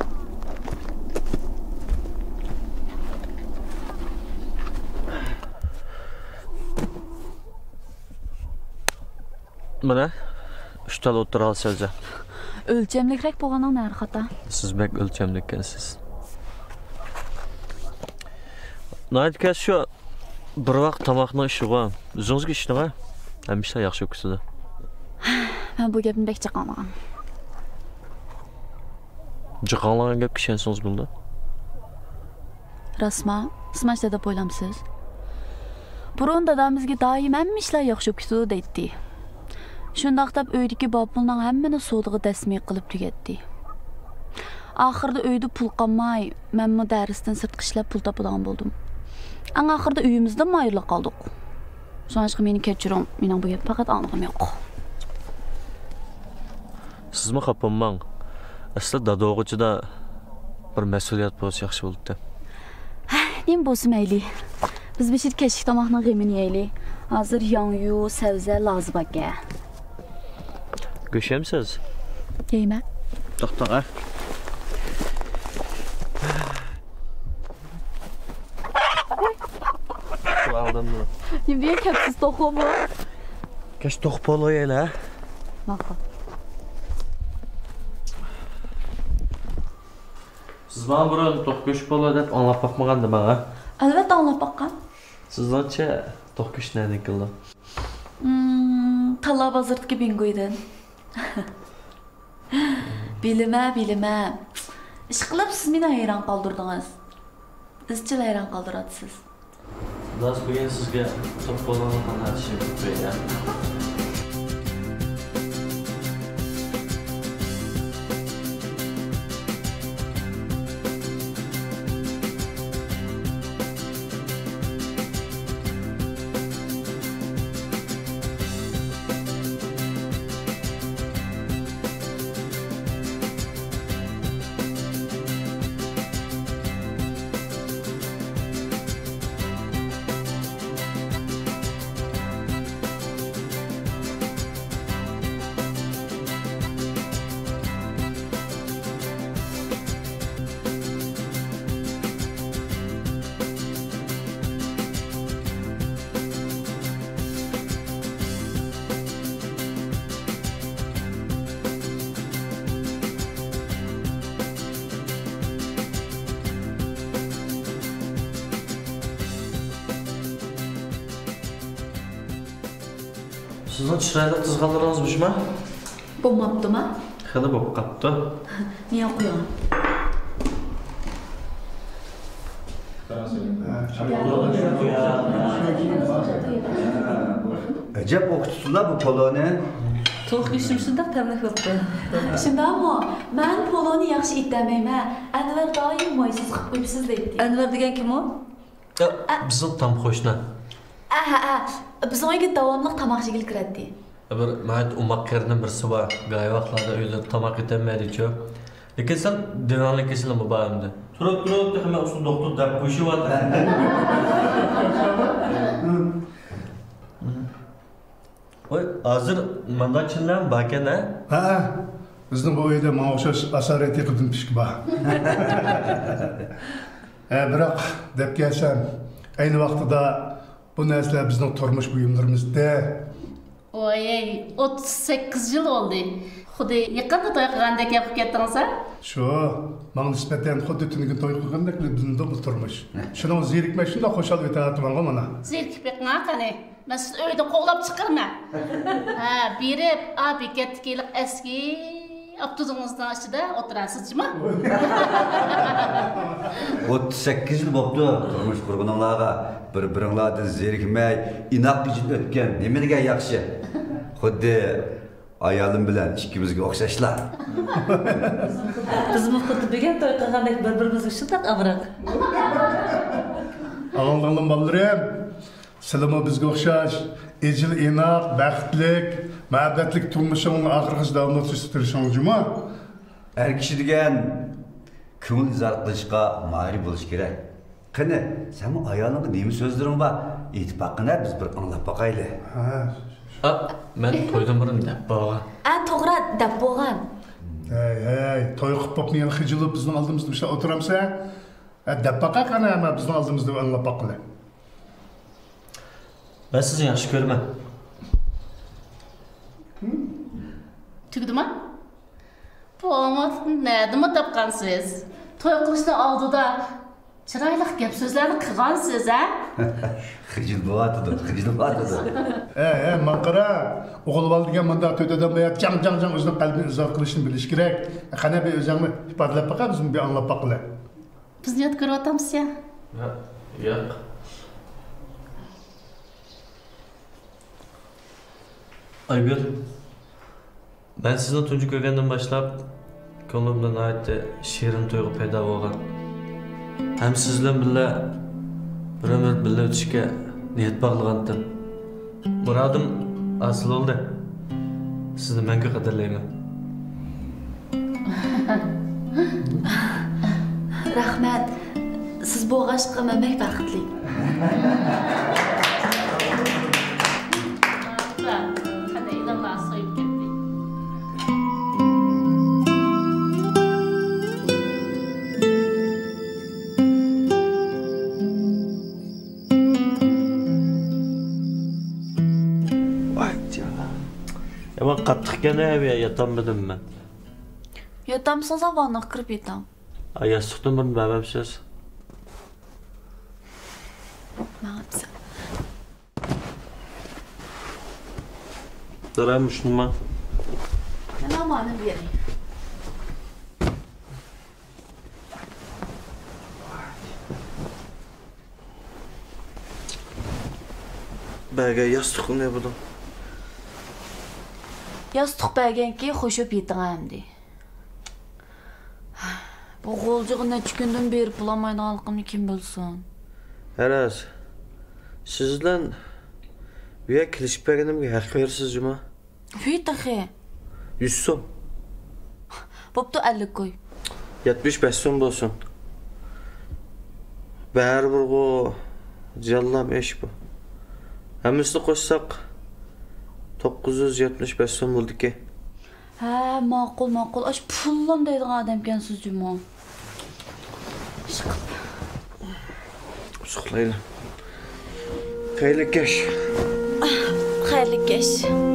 S17: Mana uch tal o'ttirxol sabza.
S1: O'lchamlikroq bo'lganidan nari xata.
S17: Siz bek o'lchamli ekansiz. Naytga shu bir vaqt tomoqni ishiga, o'zingizga ishnaga hamisha yaxshi o'qisizlar.
S1: Men bu gapni bek chaqolmagan.
S17: Chaqolgan gap ishonsangiz bo'ldi.
S1: Rasma, siz mana deb o'ylamsiz? Burun dadamizga doim hamma ishlar yaxshi o'qisidi deydi. Shundaq deb uydagi bobulning hammani sodiga dasmiy qilib tugatdi. Oxirida uyda pul qolmay, men mu darsdan sirtqi ishlab pul topadigan bo'ldim. Ang oxirida uyimizda mayirli qoldik. So'ngra meni kechiring, mening bu gap faqat aniqim yo'q.
S17: Sizmi xapanmang. Asli dadoğuchida bir mas'uliyat bo'lsa yaxshi bo'ldi.
S1: Nima bo'lsa mayli. Biz bir şey keşik tamaqning g'amini yeylik. Hozir yong'yu, sabzi lozim ekan.
S17: Go'sht yemsiz?
S1: Yeyman.
S17: To'xtang. Şu aldımda.
S1: Niye kapsız toxu bu?
S17: Kaç toxu poloyela?
S1: Maqul.
S17: Siz bana burun tox go'sht polo deb anlab bakmaganda bana.
S1: Albatta anlab bakkan.
S17: Sizlarcha tox go'sht nima qildi?
S1: Hmm, talla bazırtki bingoydun. Bilime, bilime. İş qilib siz meni hayron qoldirdingiz. Izchil hayron qoldiryapsiz.
S17: Biz bugün sizga tox poloni tanlatishib qo'ygan. Sizin chiroyli tizganlaringiz mi?
S1: Bo'lmabdimi?
S17: Hali bo'lib qapti.
S1: Niye qo'yaman?
S3: Acaba o'qituvchilar bu poloni.
S1: To'q ishim shundoq tamlab qo'yibdi. Shundaqmi? Men poloni yaxshi aytmayman. Anvar doim moysiz qilib qo'yibsiz deydi. Anvar degan kim u?
S17: Bizim tam qo'shni.
S1: Aha, aha. Biz uyga davomli tomoq yegil kiradi.
S17: Bir mayt umaqqarning birisi bor. G'ay vaqtlarda uyda tomoq yemaydi-ku. Lekin sen devonlik kesilmi bo'lamdi. Turib turib hamma usul doktor deb qo'yishyapti. Oy, hozir manda chindan bakana?
S15: Ha, bizning bu uyda menga o'xshash asarat yiqidim pishki bor. Ha, biroq deb kelsam, ayni vaqtida bu narsalar bizning turmush buyumlarimizda.
S18: Oy, o'ttiz sakkiz yil oldi. Xuddi yaqinda to'y qilgandek gapib ketdingiz a?
S15: Shu, menga nisbatan xuddi tungi to'y qilgandek bizning bu turmush. Shuni zerikmay shunda qo'shilib o'tayapman mana.
S18: Zerikib qana qani. Men siz uyda qo'llab chiqarman. Ha, berib, a bekatdagi eski avtobusingizning ichida o'tirasizmi?
S19: o'ttiz sakkiz yil bo'libdi turmush qurganlarga bir-biringlardan zerikmay, inoq yil o'tgan. Nima degan yaxshi? Xuddi ayolim bilan ikkimizga o'xshashlar.
S20: Biz xuddi degan to'y qilgandek bir-birimizga shundoq avriq.
S15: Ağlandım balalarım. Sizlarga bizga o'xshash, ejil inoq, baxtlik, muhabbatlik turmushingni oxirgacha davom ettirishingizmi?
S19: Har kishi degan ko'ngil izhor qilishga mahir bo'lish kerak. Qani, sen bu ayolingga nima so'zlaring bor? Aytib boqinglar, biz bir anglab boqayli.
S15: Ha.
S17: A, men to'ydan burun deb bo'lgan.
S1: A, to'g'ri deb bo'lgan.
S15: Hey, hey, to'y qilib bo'lgan xijilib bizning oldimizda ishlab o'tiramsa, deb boqa qani, ama bizning oldimizda anglab boqinglar.
S17: Ben sizni yaxshi ko'raman.
S18: Tugdimi? Bo'lmadi, nima topgansiz? To'y qilishdan oldida chiroyli gap so'zlarni qilgansiz, a?
S19: Xijil bo'latdi, xijil bo'latdi.
S15: Ey, ey, maqara, o'g'il degan menda to'dadan bayat jang jang jang o'zining qalbini izhor qilishni bilish kerak. Qana bir o'zingni ifodalab baqa, biz bir anglab baqinglar.
S18: Bizni yod ko'ryapmiz ya?
S17: Yo'q. Aygül, ben sizni tunji ko'rgandan boshlab ko'nglimda nihoyatda shirin tuyg'u paydo bo'lgan. Ham siz bilan birga bir umr birga o'tishga niyat bog'lagandim. Muradim asl oldi. Sizni menga qadrlayman.
S1: Rahmat. Siz bo'lg'ashqa men bek baxtli.
S18: Qanday ilonlar so'yib ketdi.
S17: Vay canım. Ama qattiq gene ya yatanmadım ben.
S1: Yatamsınız vanna kirib yetam.
S17: Ay yastıqdan birini bəbəmsiz.
S1: Mağapsa.
S17: Durayım şunuma.
S1: Ben amanı vereyim.
S17: Bəgə yastıqı ne budur?
S1: Yastık belgenki hoşup yetiremdi. Bu golcuğu neçə gündən beri bulamaydanlığımı kim bilsin?
S17: Həraz, sizdən üyə kilişib bəgənimə haqq verirsiniz cuma?
S1: Hüyt axı.
S17: yüz son.
S1: Boptu ellik koy.
S17: yetmiş beş son bolsun. Bər burğu callam eş bu. Həmisli qoşsaq to'qqiz yuz yetmish besh so'm bo'ldi ki.
S1: Ha, ma'qul, ma'qul. Aş pullam deydigan odamkansiz juma.
S17: Usuqlayla. Xayrli kesh.
S1: Xayrli kesh.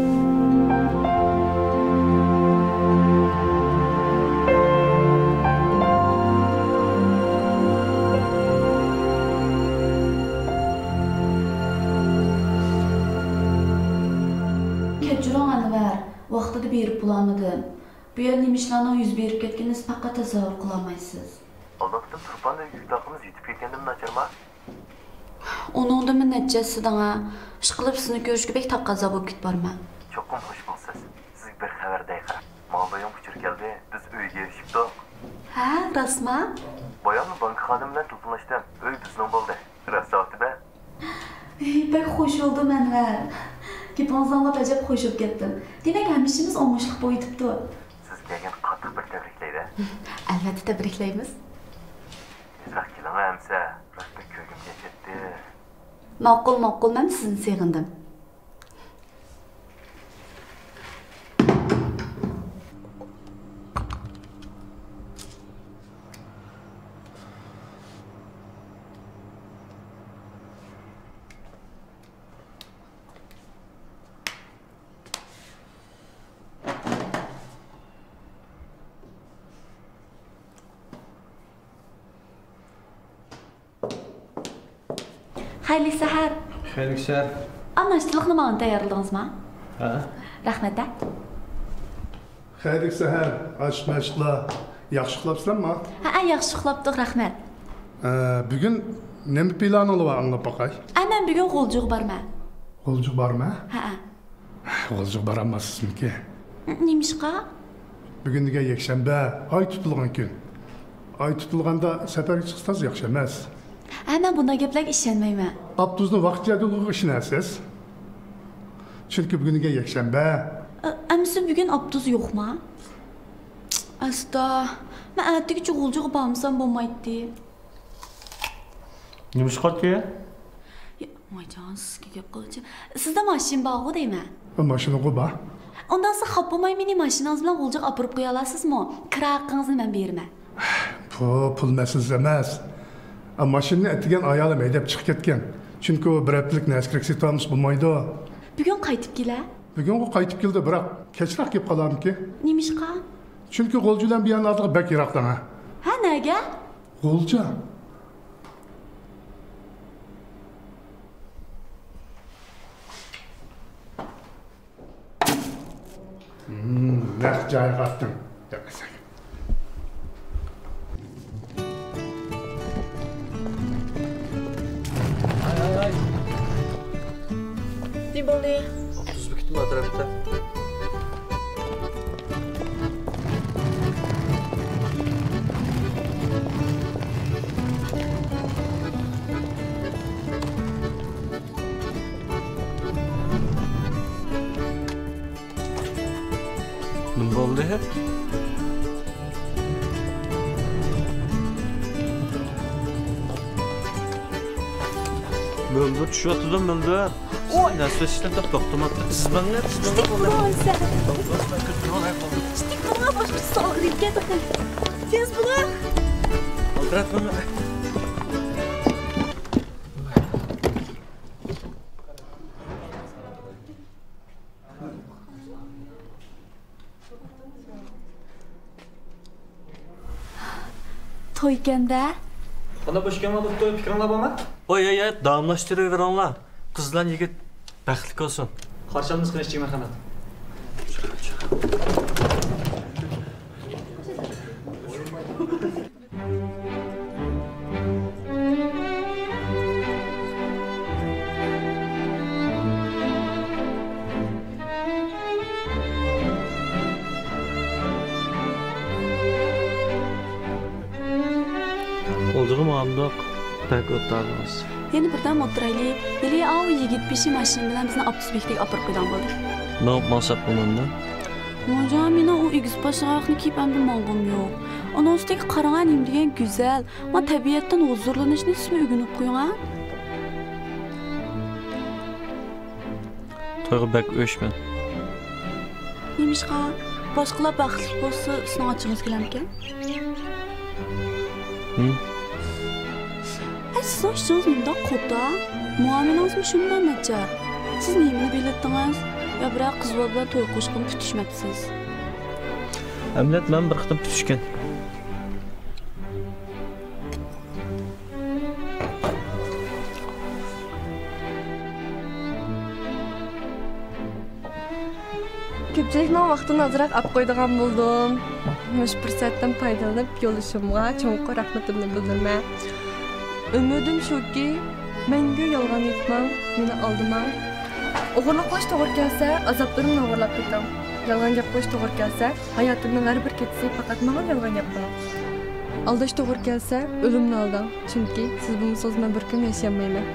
S1: Vaqtida berib bulamadım. Bu yer nimişlarning yuz berib ketganini faqat tasavvur qila olmaysiz.
S5: Albatta turpanda yük taqimiz yetib ketganimni nacharma.
S1: Onunda men natijasida ishqilib sizni ko'rishga bek taqozo bo'lib ketbarman.
S5: Cho'qim xush bo'lsiz. Sizga bir xabarday qarab. Malbayam uchur keldi, biz uyga erishibdik.
S1: Ha, rasman?
S5: Boyamni bank xodim bilan to'plashdim. Uy bizning bo'ldi. Rasotida.
S1: Bek xush bo'ldim Anvar. Gapingizdan ajab qo'shib ketdim. Demak, hamishimiz o'ngishli bo'yibdi.
S5: Siz kelgan qattiq bir tabriklaydi.
S1: Albatta tabriklaymiz.
S5: Tezroq keling hamsa. Rahmat ko'rgim ketdi.
S1: Ma'qul, ma'qul, men sizni sevgandim. Xayrli sahar.
S17: Xayrli sahar.
S1: Anlaştılıqni məni tayyorladingizmi?
S15: Ha.
S1: Rahmat.
S15: Xayrli sahar. Aşmaşlar. Yaxshi qilibsizlarmi?
S1: Ha, yaxshi qilibdik, rahmat.
S15: Bugun nima planinglar bor, anglab boqay.
S1: Ana bugun g'oljuq borman.
S15: G'oljuq bormi?
S1: Ha.
S15: G'oljuq boramazsizmi?
S1: Nimishqa?
S15: Bugunga yakshanba, oy tutilgan kun. Oy tutilganda safarga chiqsangiz yaxshi emas.
S1: Ana bunday gaplarga ishonmayman.
S15: Abduzni vaqtida ishonasiz. Chunki bugunga yakshanba.
S1: Amsi bugun Abduz yo'qmi? Asta, men atigi g'oljuq bormasam bo'lmaydi.
S17: Nima ish qotdi?
S1: Moyjon, sizga gap qilchi. Sizda mashina bormi deyman?
S15: Mashina qo'yba.
S1: Ondan siz xapolmay meni mashinangiz bilan g'oljuq olib qo'ya olasizmi? Kira haqqingizni men beraman.
S15: Bu pul masalasi emas. Mashinani atigan ayolim haydab chiqib ketgan. Chunki u bir haftalik naskrik setamiz bo'lmaydi.
S1: Bugun qaytib kelar?
S15: Bugun u qaytib keldi, biroq kechroq kelib qolarmiki?
S1: Nimishqa?
S15: Chunki g'oljular bu yerlarga bak yiroqdan.
S1: Ha, nega?
S15: G'olja. Hmm, naq joyga qatdim. Demasak.
S1: Nima bo'ldi?
S17: Siz bitim atrofda. Nima bo'ldi? Mümdür düşüyordu mümdür. Oy, nasıl işlemde toxtamadı. Siz bana siz bana
S1: Bulan sen.
S17: Ben kötü olay kaldı.
S1: İşte buna başka sağlayıp gel bakın. Tez bulan.
S17: Aldrat bana.
S1: Toy gende.
S17: Ana boş gelme bu toy fikrini bana. Oy oy oy, damlaştırıver onlar. Kızlan yigit baxtli olsun. Qarşamız qilishchi marhamat. Olduqum amdoq pek o'tardınız.
S1: Yeni birden oturaylı. Yeli av yigit beşi maşin bilen bizni Abdüzbek'teki apırıp koydan bo'ldi.
S17: Ne yapmasap bununla?
S1: Hocam meni o ügüz başı ayakını kiyip hem bilmalgım yok. Onun üstteki karanayım diyen güzel. Ama tabiyetten huzurlanışını siz mi ügünüp koyun ha?
S17: Toyga bek öşmen.
S1: Neymiş ha? Başkalar baxtlı olsa sizin açığınız gelemken?
S17: Hı?
S1: Ay sizin işiniz mümda koda. Muameleniz mi şundan necar? Siz neyimini belirttiniz? Ya bırak kız var bilen toy koşkun pütüşmepsiz.
S17: Emlet ben bir kıtım pütüşken.
S21: Köpçilikning vaqtini azroq olib qo'ydigan bo'ldim. Shu fursatdan foydalanib yo'lishimga cho'nqur rahmatimni bildiraman. Umidim shuki, menga yolg'on aytmang, meni aldimang. O'g'irlik qilish to'g'ri kelsa, azoblarimni o'g'irlab ketam. Yolg'on gap qo'yish to'g'ri kelsa, hayotimning har bir ketisi faqat menga yolg'on gap qiling. Aldash to'g'ri kelsa, o'limni aldang, chunki siz bu so'z bilan bir kun yashamayman.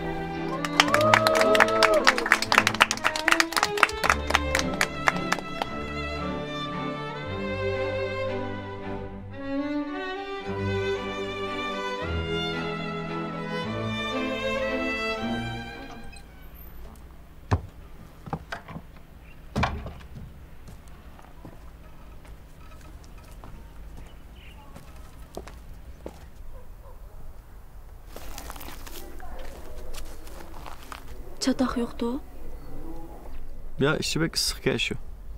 S1: Çatak yoktu.
S17: Ya işi bek ısık şu.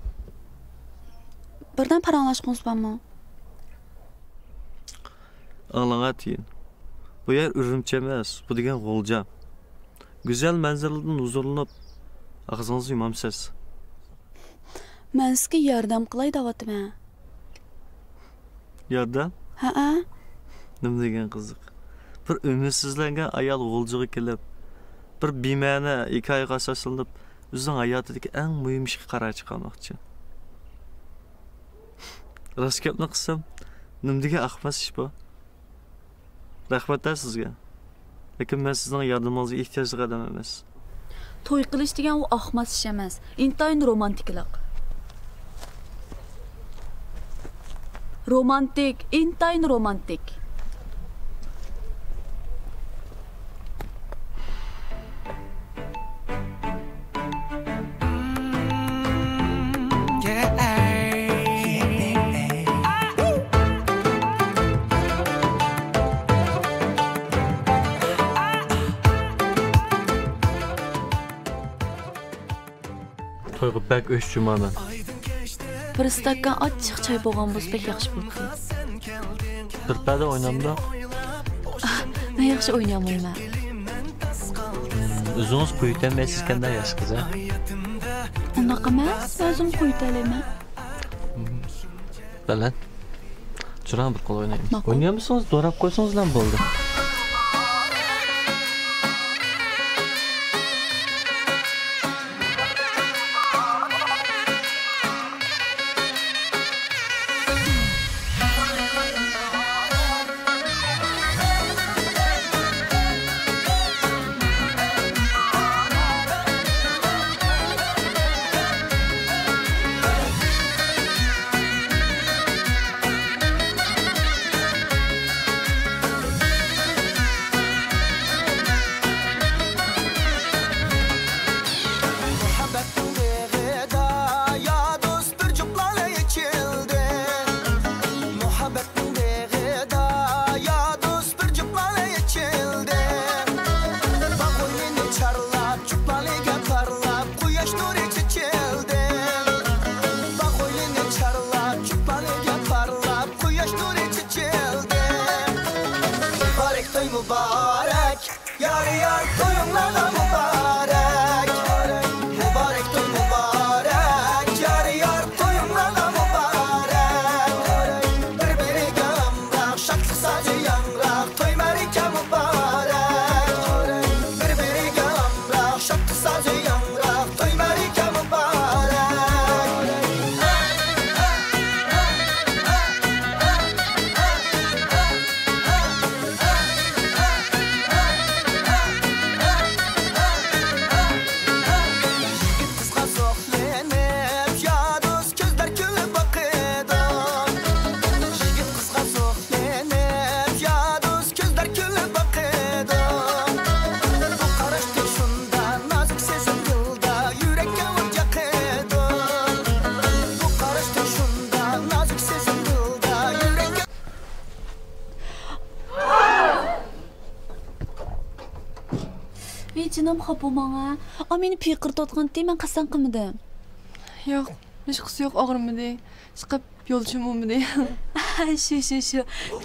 S1: Birden paranlaşqınız mı?
S17: Ağlana deyin. Bu yer Ürümçi emas, bu degen G'o'lja. Güzel manzaralardan huzurlanıp ağzınızı yumamsiz.
S1: Men sizga yordam qilay deyapman.
S17: Yordam?
S1: Ha-a.
S17: Nima degan qiziq. Bir ümidsizlangan ayol G'o'ljaga kelib, bir bema'ni hikoyaga asoslanib, o'zining hayotidagi eng muhim ishga qaror chiqarmoqchi. Rost gapni qilsam, nima degan ahmoq ish bu? Rahmat sizga. Lekin men sizning yordamingizga ehtiyojli odam emas.
S1: To'y qilish degan u ahmoq ish emas, intayin romantiklik. Romantik, intayin romantik.
S17: Toyga bek öş jumaman.
S1: Bir stakkan achchiq choy bo'lgan bo'lsa bek yaxshi bo'ldi.
S17: Birpada o'ynamda.
S1: Men yaxshi o'ynamayman.
S17: O'zingiz qo'yitamaysiz qanday yaxshi qiz a?
S1: Unaqa emas, o'zim qo'yitalayman.
S17: Baland. Juran bir qo'l o'ynaymiz. O'ynayapsiz, do'rab qo'ysangiz ham bo'ldi.
S1: xap bo'lmang-a. O meni piqirtayotganda men qasam qilmadim.
S21: Yo'q, hech qisi yo'q, og'rimidi. Chiqib yo'lchim bo'lmadi.
S1: Shu, shu, shu.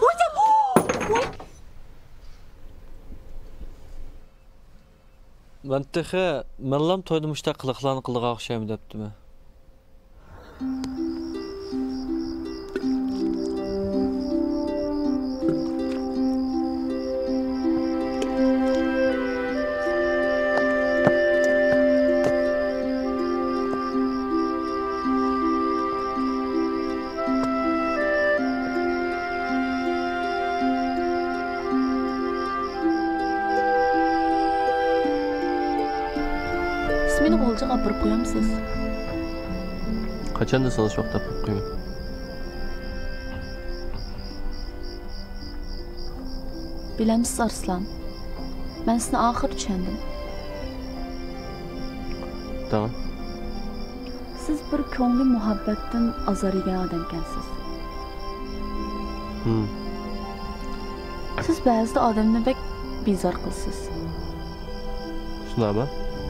S17: Ben texe, menlam toyda müştaq qılıqlarını qılığa oxşayım depdimi.
S1: Siz meni qo'lchiga olib qo'yamsiz?
S17: Qachon desalash vaqtda olib qo'ying.
S1: Bilamsiz Arslan. Men sizni oxir tushundim.
S17: Tamam.
S1: Siz bir ko'ngli muhabbatdan azorigan odam ekansiz.
S17: Hmm.
S1: Siz ba'zida odamni bek bezor qilsiz.
S17: Shunaqmi?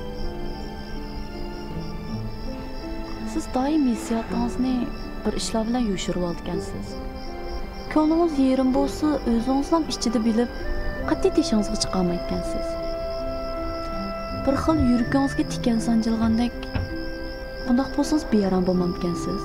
S1: Siz doim hissiyotingizni bir ishlar bilan yo'shirib olgansiz. Ko'nglingiz yerim bo'lsa, o'zingiz ham ichida bilib, qat'iy teshingizga chiqolmayotgansiz. Bir xil yuragingizga tikan sanjilgandek, bundoq bo'lsangiz beyaram bo'lmamkansiz.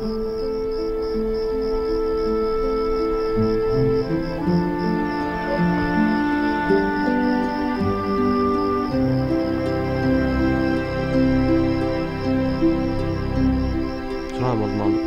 S17: Tamam olmalı.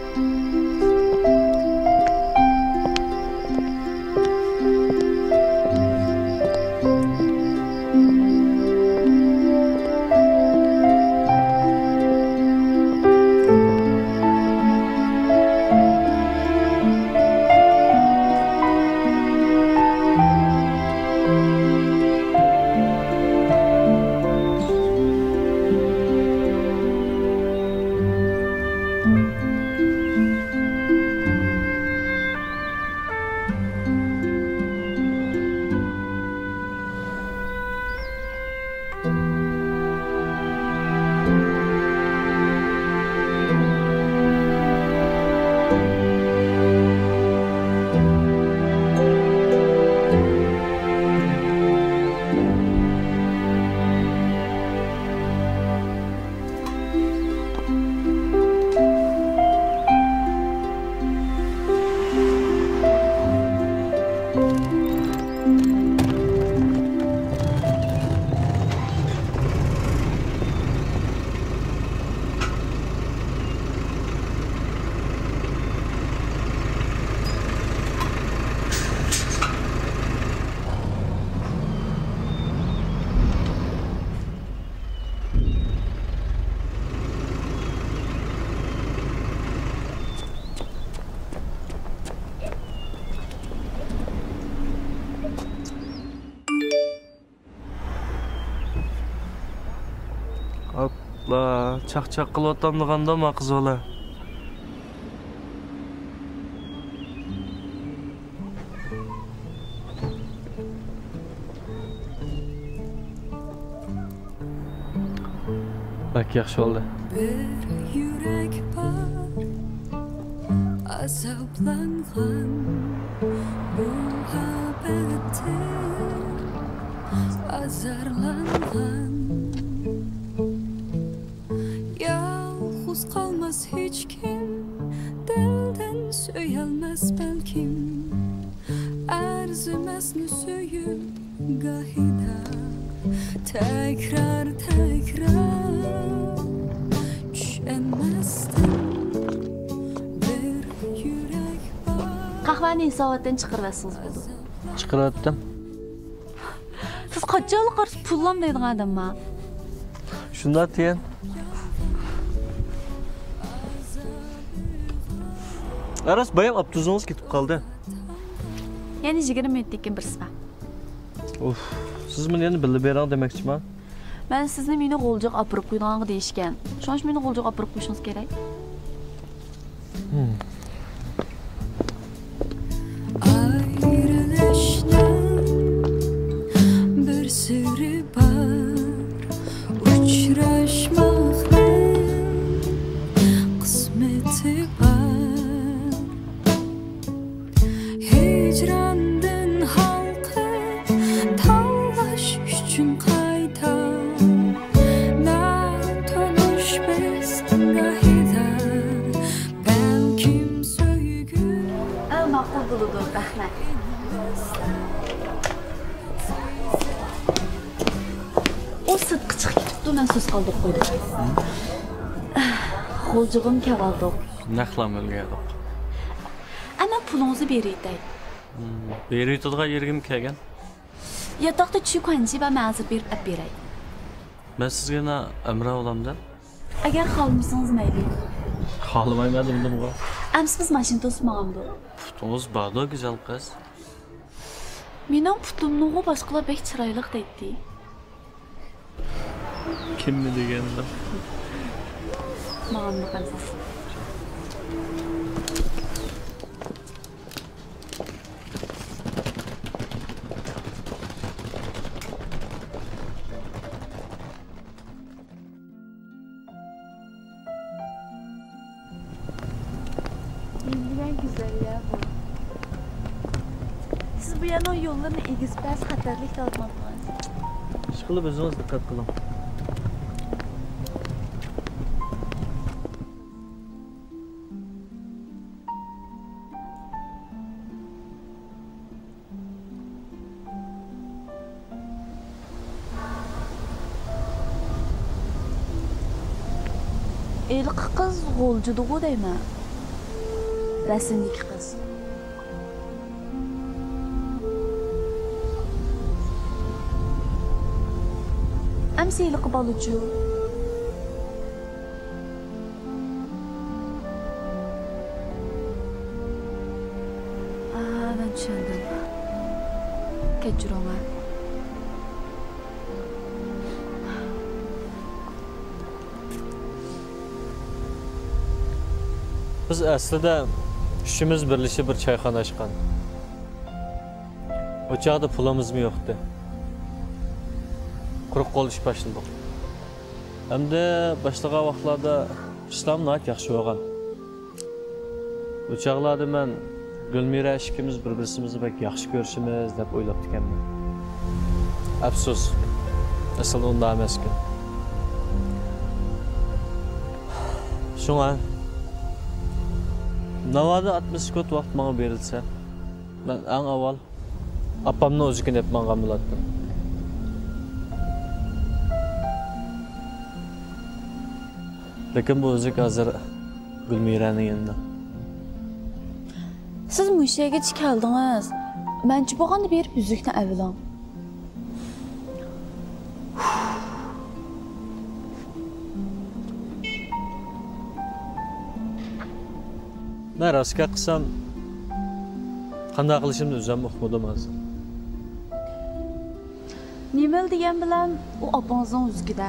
S17: La, çaq-çaq qilib otamliganda ma qiz bola. Bak yaxshi bo'ldi.
S4: Bir yürek var azaplangan muhabbeti azarlangan yalğız kalmaz hiç kim dilden söylemez belkim arzumasını söyüp gahida tekrar tekrar düşenmezdim bir yürek var.
S1: Qahvani soatdan chiqarasiz bo'ldi.
S17: Chiqaratdim.
S1: Siz qachonlik qarshi pullam deydigan odamma.
S17: Shunda tiyan. Aras bayam abtuzunuz ketib qoldi.
S1: Ya'ni yigirma minutdan bir sifa.
S17: Uf, siz meni endi bilib berang demoqchiman.
S1: Men sizni meni qo'ljiq olib qo'yganga deyishgan. Shuncha meni qo'ljiq olib qo'yishingiz kerak.
S17: Hmm.
S4: Ayrılışın bir sırrı var
S1: Bo'ldi, rahmat. O sirtqi chiqib ketibdi, men so'z qoldirib qo'ydim. Xo'jig'im kavaldiq.
S17: Naqlam o'lgandik.
S1: Ana pulingizni berayday.
S17: Beraydigan yerga kelgan.
S1: Yotoqda tushkanchi va ma'zur berib olib beray.
S17: Men sizga amra olamdan.
S1: Agar xohlasangiz mayli.
S17: Xohlamayman bu.
S1: Amsiz mashina to'smaganmi?
S17: Putungiz bado go'zal qiz.
S1: Mening putumni boshqalar bek chiroyli deydi.
S17: Kimni deganda?
S1: Ma'lum qilasiz.
S21: Yengigan güzel ya bu. Siz bu yana yollarını egiz bas xatarlik olmadınız.
S17: Ishqilib o'zingiz diqqat qiling.
S1: Ilk kız golcuduğu değil mi? Resimdeki kız. Amsi ilk balıcı. Aa, ben düşündüm. Keçiroma.
S17: Biz aslida üçümüz birleşip bir çayxana açqan. O çağda pulumuzmu yo'qdi. Quruq qolish boshladik. Hamda boshlagan vaqtlarda ishlam nat yaxshi bo'lgan. O chaqlarda men Gulmira ikkimiz bir-birimizni bak yaxshi ko'rishimiz deb o'ylab ekanman. Afsus. Asl unda emaskan. Shunga Navada altmış sekund vaqt menga berilsa, men eng avval apamni o'ziga deb menga bo'lardim. Lekin bu o'zi hozir Gulmiraning yanında.
S1: Siz müşaga chiqaldingiz. Menchi bo'lganda berib uzukni avvalon.
S17: Men rostga qilsam, qanday qilishimni o'zim uqmadim hozir.
S1: Nimel degan bilan u opangizning o'zigida.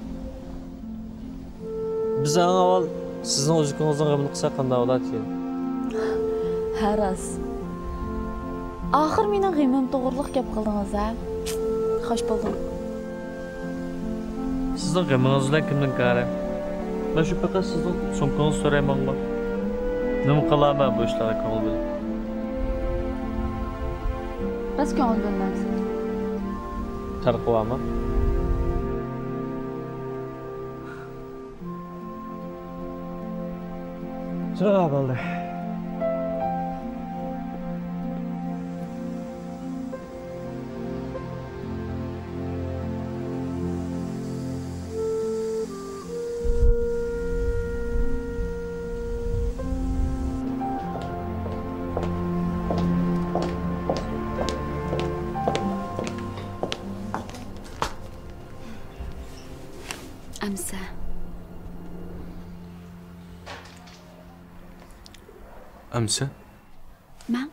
S17: Biz eng avval sizning o'zingizning g'amini qilsak qanday bo'ladi?
S1: Haras. Oxir mening g'amim to'g'riliq gap qildingiz a? Xo'sh bo'ldim.
S17: Sizning g'amingiz bilan kimning kari? Men shu faqat sizning sumkangizni so'raymanmi? Nima qilaman bu ishlarga ko'ngil bilib?
S1: Biz ko'ngil bilmaymiz.
S17: Tarqivami? Chiroq bo'ldi.
S1: Amsa.
S17: Amsa?
S1: Men?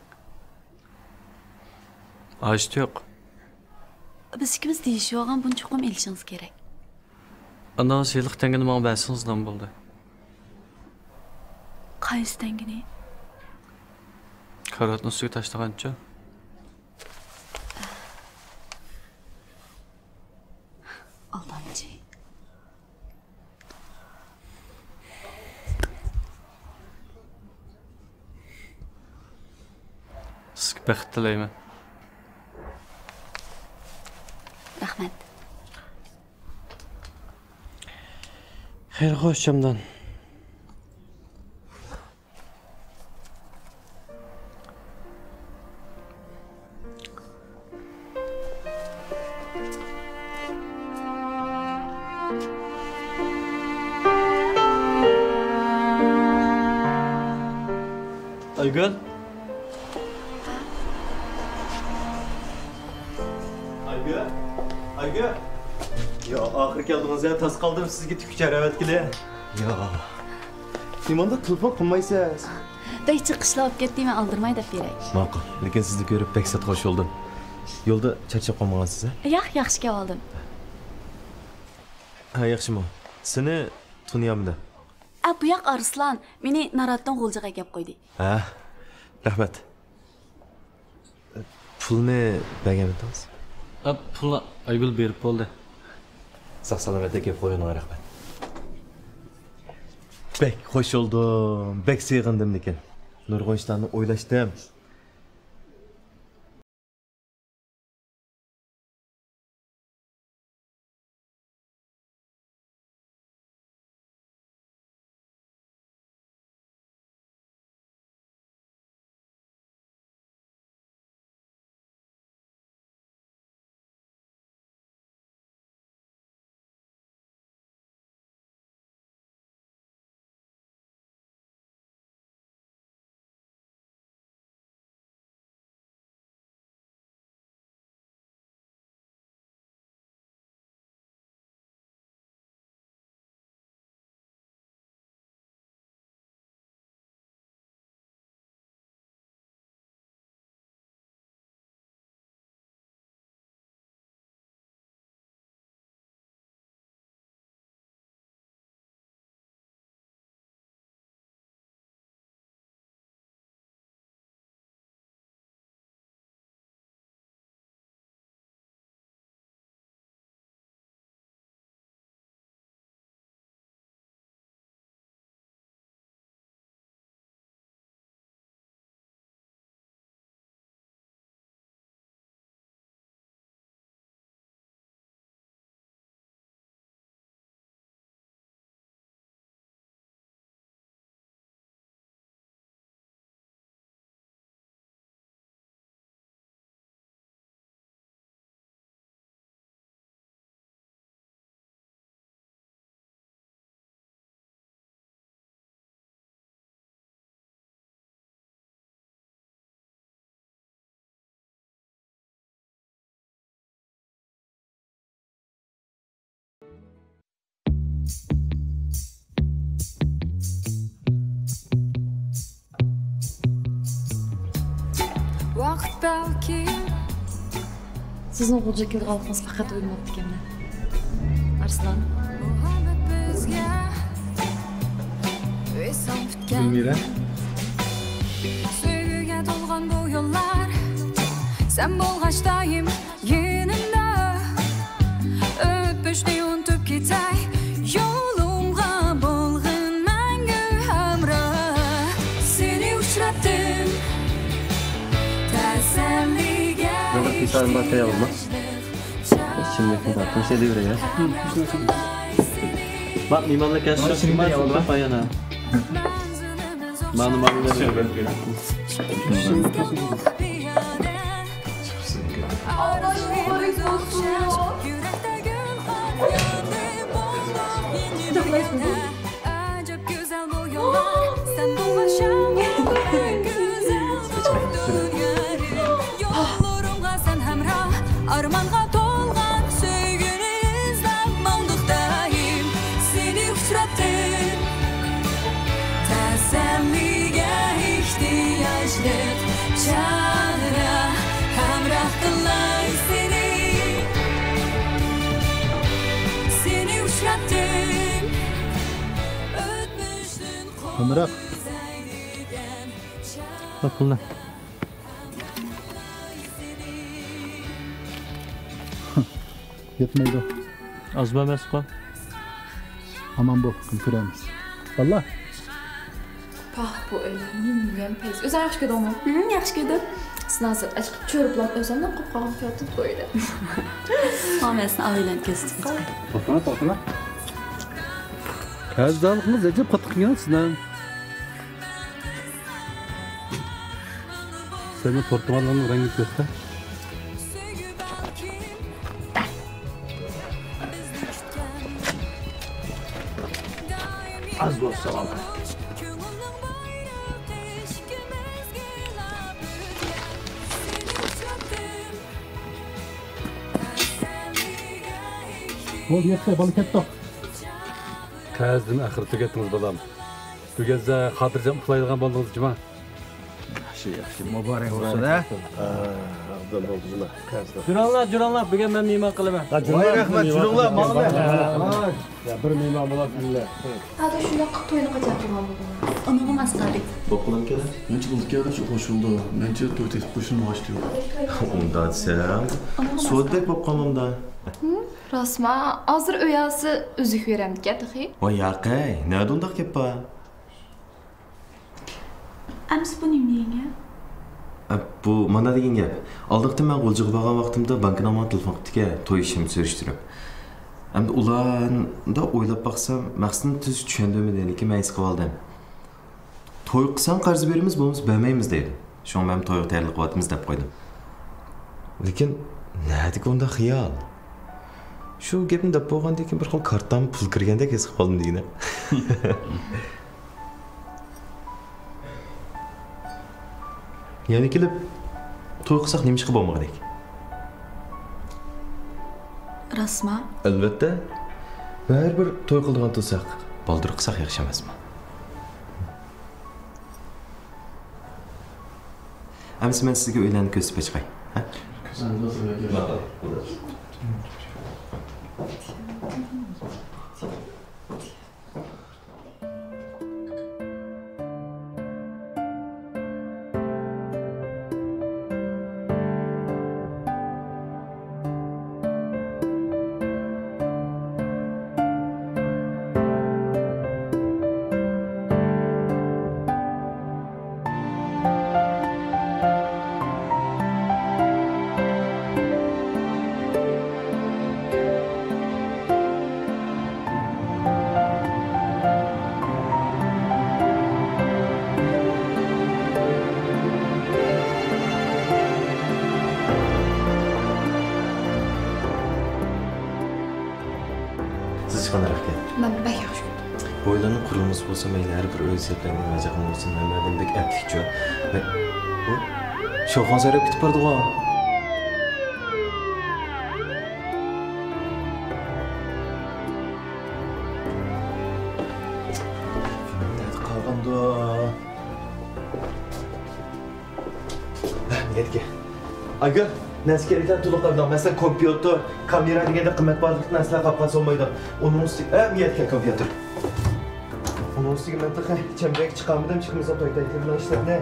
S17: Ayşte yo'q.
S1: Biz ikkimiz deyishib olgan buni chuqur elishingiz kerak.
S17: Ana siyliq tangini menga bersingizdan bo'ldi.
S1: Qaysi tangini?
S17: Karatni ustiga tashlagancha.
S1: Aldamchi.
S17: Sizga baxt tilayman.
S1: Rahmat.
S17: Xeyr, xo'shamdan. Aygül. Aygül. Aygül. Ya ahir keldiniz ya, tas kaldım sizga tikkuchar avatkili. Ya. Nimanda telefon qilmaysiz?
S1: Daychi qishlab ketdingmi, aldirmay deb beray.
S5: Ma'qul, lekin sizni ko'rib pek satqosh oldim. Yo'lda charchab qolmagansiz a?
S1: Yo'q, yaxshi kelib oldim.
S5: Ha, yaxshimi. Seni tunyamda.
S1: A, bu yoq Arslan, meni Naratdan G'uljiga kelib qo'ydi.
S5: Ha, rahmat. Pulni bergan edingiz?
S17: Ha, pulni Aygul berib bo'ldi.
S5: Sog' salomatlik kelib qo'yinglar, rahmat. Bek xo'sh oldim, bek sevgandim lekin. Nurg'un ishlarni o'ylashdim.
S4: Vaqt balki
S6: Sizning G'ulji kelganingizga faqat o'ylamabdi ekanman. Arslan.
S4: muhabbet bizga Veysam tutgan
S17: Gulmira.
S4: Sevgiga to'lgan bu yo'llar Sen bo'lg'ach doim yenimda O'tmishni unutib ketay Yo'limga bo'lg'in mangu hamroh Seni uchratdim Tasalliga
S17: Robert Pisar'ın bakaya olma. Şimdiki bakın şey diyor ya. Bak mimarlık yaşlı şimdi yapalım bayana. Bana bana şey ben
S4: Acep güzel bu yollar Sen bulmaşan en güzel bu dünyayı Yollarımga sen hemrah Armanға толған Söygünü izlep maldıqdayım Seni uçrattım Təsəlliga ihtiyaclıq Çağıra Hemrah qılay seni Seni uçrattım Ötmüştün
S13: Hamrak.
S17: Bak pulna.
S13: Yetmeydi.
S17: Az emas qo'y.
S13: Aman bu, qilib ko'ramiz. Vallah.
S6: Pah, bu o'ylarim men pes. O'zing yaxshi ko'rdingmi?
S1: Hmm, yaxshi ko'rdim.
S6: Sizdan hozir achchiq cho'riplab o'zimdan qolib qolgan kotib qo'ydi.
S1: Hamasini avaylan kesib qo'y.
S16: To'xtama, to'xtama. Kazdalığınız acaba qattiqgan sizdan. Seni portmanlarning rangi ko'rsa.
S3: Az bo'lsa olay.
S12: Bo'ldi, yaxshi, bola ketdi.
S16: Tezden ahir tügetiniz balam. Tügeze hatırcam uxlaydigan boldunuz juma.
S3: Yaxshi, yaxshi, muborak bo'lsin-a.
S12: Abdan bo'ldi juma.
S11: Juranlar, juranlar, bugun men mehmon qilaman.
S3: Voy rahmat, juringlar, ma'lum.
S12: Ya bir mehmon bo'lasizlar.
S1: Hadi shunday qilib to'yni qachon bo'ldingiz? Uni masqardik.
S5: Bokulam kela.
S7: Mencha bo'ldi keldi, shu qo'shildi. Mencha to'y tez qo'shilma başlıyor.
S5: Unda desem. So'dbek bo'lib qolmamda.
S6: Rasma, hozir uyasi uzuk beramdi axi.
S5: Voy yaqay, nada undaq gap bor?
S1: Amsi bu nima?
S5: Bu mana degan gap. Oldaqda men qo'ljiga borgan vaqtimda bankdan men telefon qildi-ki, to'y ishimni surishtirib. Endi ularda o'ylab baqsam, maqsadni tuz tushundirmadi, lekin men his qilib oldim. To'y qilsang qarz beramiz, bo'lmasa bermaymiz deydi. Shu men to'yga tayyorlik qilyapmiz deb qo'ydim. Lekin nadiga unda xiyol. Shu gapni deb bo'lgandan keyin bir xil kartdan pul kirgandek his qilib oldim degina. Yani kelib to'y qilsak nima ish qilib bo'lmadik?
S1: Rasma?
S5: Albatta. Baribir to'y qildigan tursak, baldir qilsak yaxshi emasmi? Amsi men sizga uylanib ko'rsatib chiqay, ha?
S6: Ben bek yaxshi ko'rdim.
S5: Boylarning qurilmasi bo'lsa, mayli har bir o'z seplangan majaqim bo'lsin, nimadandek aptikcha. Va bu Shoxon sarab ketib bordi-ku. Nima qolganda? Niyatga. Agar naskelikdan to'liqlardan, masalan, kompyuter, kamera deganda qimmatbaho narsalar qolib qolsa olmaydi. Uning ustiga, ha, niyatga kompyuter. Uning ustiga mantiqa chamrak chiqamidan chiqmasa to'ytaylik bilan ishlatni.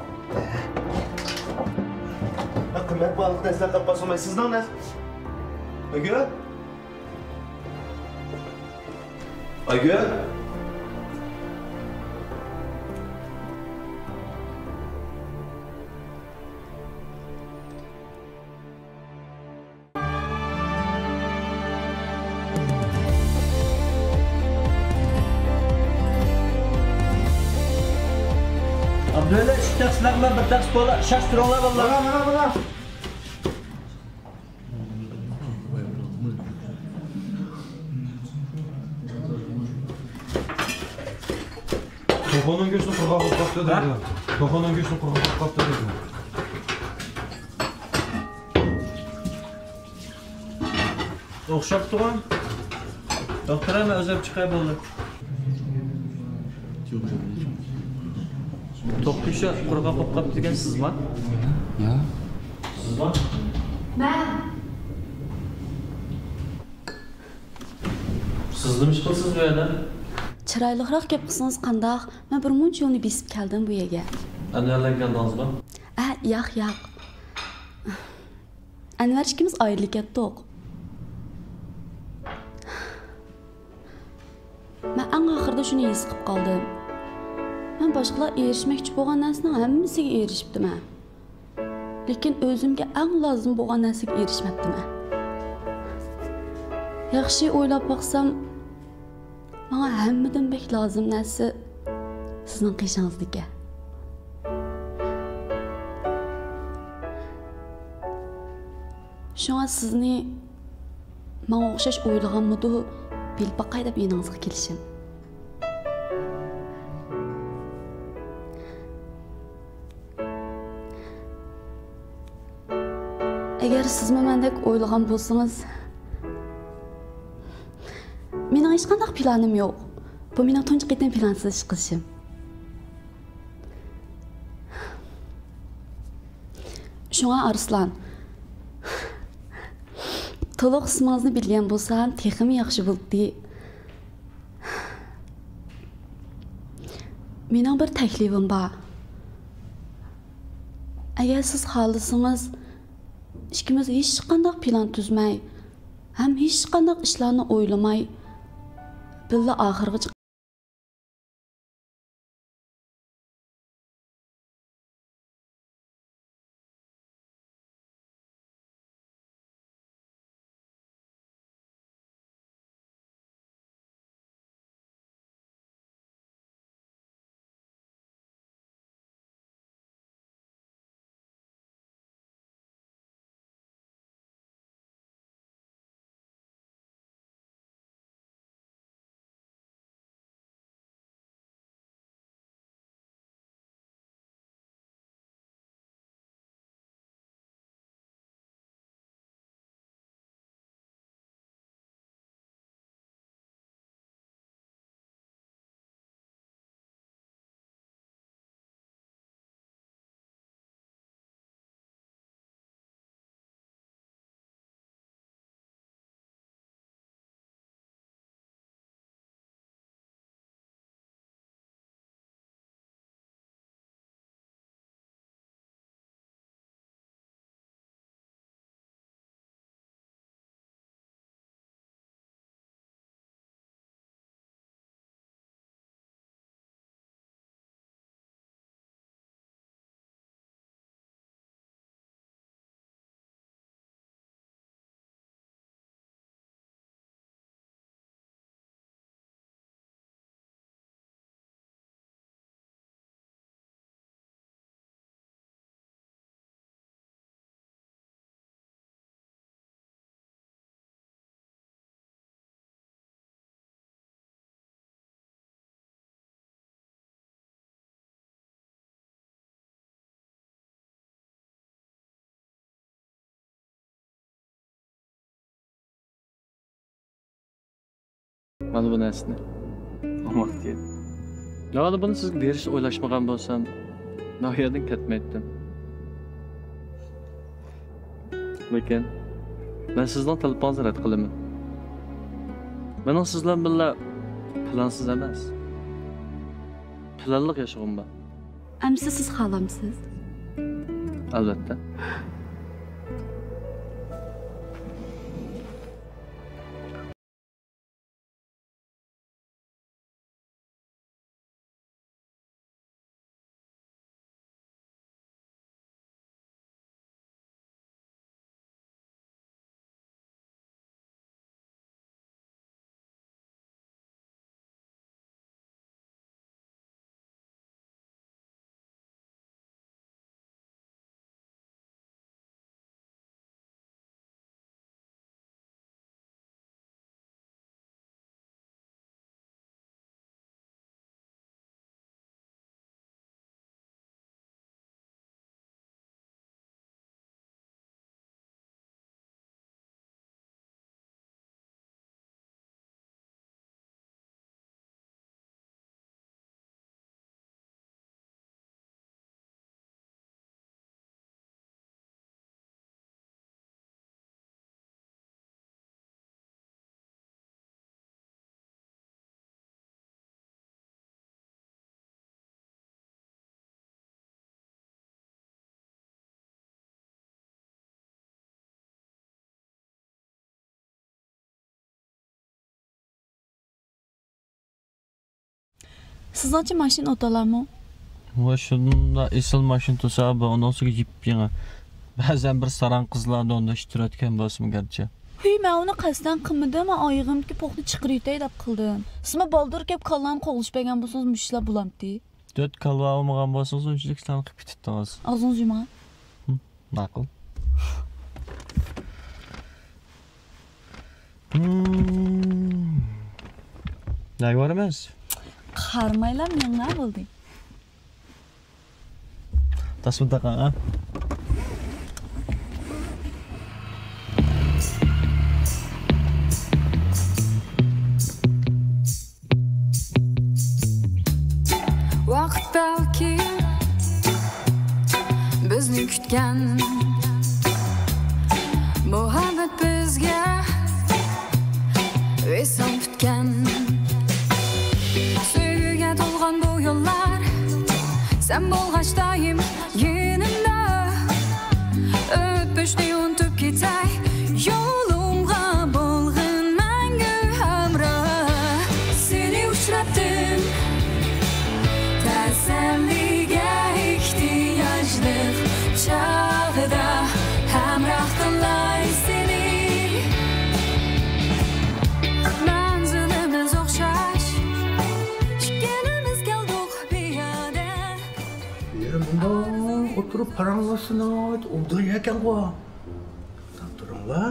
S5: Ha, qimmatbaho narsalar qolib qolsa olmaydi. Sizdan nas. Agar Agar
S11: Böyle şu takslarla bir taks bola şaştırıyorlar vallahi.
S3: Bana bana bana.
S7: Toxonun göğsünü qurğaq qapdı dedi. Toxonun göğsünü qurğaq qapdı dedi.
S11: O'xshab turgan. Doktor ham o'zib chiqay bo'ldi. To'qqishi qurg'a qolib qolib degan sizmi?
S7: Ya.
S11: Sizmi?
S1: Men.
S11: Siz nima ish qilsiz bu yerda?
S1: Chiroyliroq gap qilsangiz qandoq? Men bir muncha yo'lni besib keldim bu yerga.
S11: Anvarlangandingizmi?
S1: Ah, yo'q, yo'q. Anvar ikkimiz ayrılık etdik. Men eng oxirida shuni his qilib qoldim. Men boshqalar erishmoqchi bo'lgan narsaning hammasiga erishibdiman. Lekin o'zimga eng lozim bo'lgan narsaga erishmabdiman. Yaxshi o'ylab baqsam, menga hammadan bek lozim narsa sizning qishingizniki. Shunga sizni menga o'xshash o'ylaganmidi belbaqay deb yoningizga kelishim. Agar siz mendek o'ylagan bo'lsangiz, Mening hech qanday planim yo'q. Bu mening tunji qitim plansiz ish qilishim. Shunga Arslan. To'liq ismingizni bilgan bo'lsam, texim yaxshi bo'ldi. Mening bir taklifim bor. Agar siz xohlasangiz, ikkimiz hech qanday plan tuzmay, ham hech qanday ishlarni o'ylamay, billa oxirgacha
S17: Mana bu narsani olmoqda. Nima buni sizga berishni o'ylashmagan bo'lsam, noyadan ketmaydim. Lekin men sizning telefoningizni rad qilaman. Mening sizlar bilan plansiz emas. Planliq yashag'im bor.
S1: Amsa siz xohlamsiz?
S17: Albatta.
S1: Sizningcha mashina o'talarmi?
S11: Va shunda esil mashina tursa, ondan sonra yip yana. Ba'zan bir saran qizlarni onda ishtirayotgan bo'lsam garchi.
S1: Huy, men uni qasdan qilmadim, men oyog'imga po'qni chiqiraytay deb qildim. Sizmi boldir kelib qolgan qo'g'lishpagan bo'lsangiz mushlar bo'lamdi.
S11: To'rt kalva olmagan bo'lsangiz unchiliklarni qilib ketdingiz.
S1: Og'zingizni yumang.
S11: Ma'qul. Hmm. Nega emas?
S1: Qarmaylar, men nima bo'ldi?
S11: Tasvir taqan, ha?
S4: o'tgan muhabbet bizga eson tutgan sevgiga to'lgan bu yo'llar sen bo'lg'ach doim yenimda o'tmishni unutib ketay yo'limga bo'lg'in mangu hamroh seni uchratdim tasalliga ehtiyojli chog'ida hamroh qilay seni manzilimiz o'xshash kelimiz keldik piyoda
S3: bunda o'tirib paranglashsin o'ldir ekan qo'y turinglar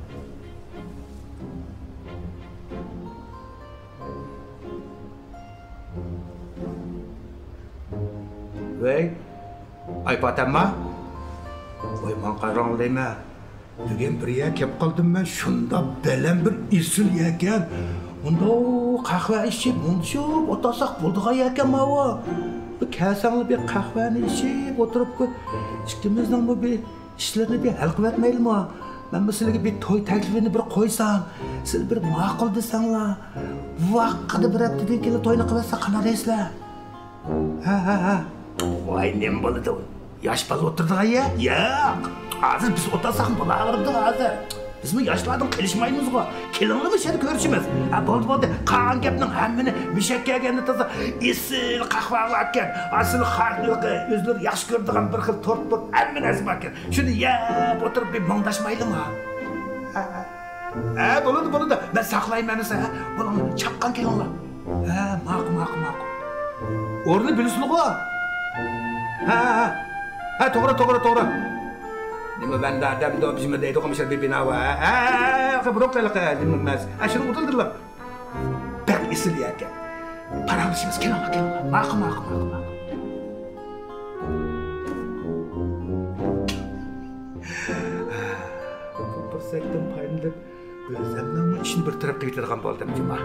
S3: Vey, aypatamma? Voy, man qaranglayma. Bugun bir yer kelib qoldim men, shunda baland bir isil ekan. Unda qahva ichib, munchib o'tasak bo'ldi ekan mava. Bu kasangli bir qahvani ichib o'tirib, ikkimizning bu bir ishlarni bir hal qilib etmaylimi? Men sizlarga bir to'y taklifini bir qo'ysam, siz bir ma'qul desanglar, vaqtida bir haftadan keyin to'yni qilsa qanaysizlar? Ha ha ha. Voy, nem bo'ldi? Yosh bola o'tirdi ya? Yo'q. Hozir biz o'tasak bo'lardi hozir. Bizmi yoshlardan qilishmaymiz-ku. Kelinlar bu yerda ko'rishimiz. Ha, bo'ldi bo'ldi. Qan gapning hammini mushakkaga toza isil qahva ekan. Asl xalqligi o'zlari yaxshi ko'radigan bir xil tort bor, hamma narsa bor ekan. Shuni yeb o'tirib bir mongdashmaydimi? Ha. Ha, bo'ladi, bo'ladi. Men saqlayman esa, bo'ladi. Chaqqan kelinglar. Ha, ma'qul, ma'qul, ma'qul. O'rni bilisizmi-ku? Ha, ha. Ha, to'g'ri, to'g'ri, to'g'ri. Nima banda odamda bizmi deydi qo'mishlar bebinava. Ha, qibroklar emas. Ha, shuni o'tirdilar. Bir isil ekan. Paranglashimiz kelinglar, kelinglar. Ma'qul, ma'qul, ma'qul. Bu sekdan payinlab o'zimning ishni bir tarafga ketadigan bo'ldim, juma.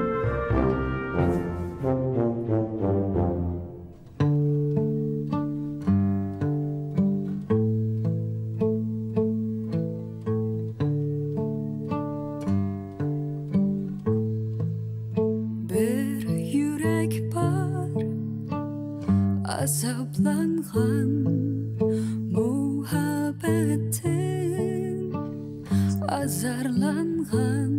S4: azaplangan muhabbetin azarlangan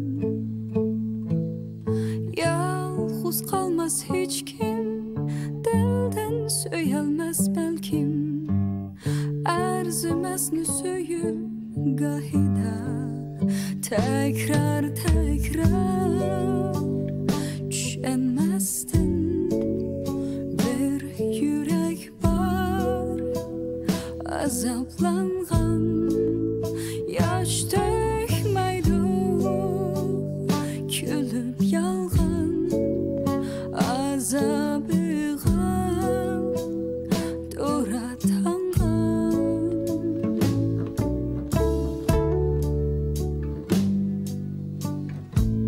S4: yalğız kalmaz hiç kim dilden söylemez belkim arzumesni söyüp gahida tekrar tekrar düşenmezsin azaplangan yaş dökmeydi külüp yalgan azabıga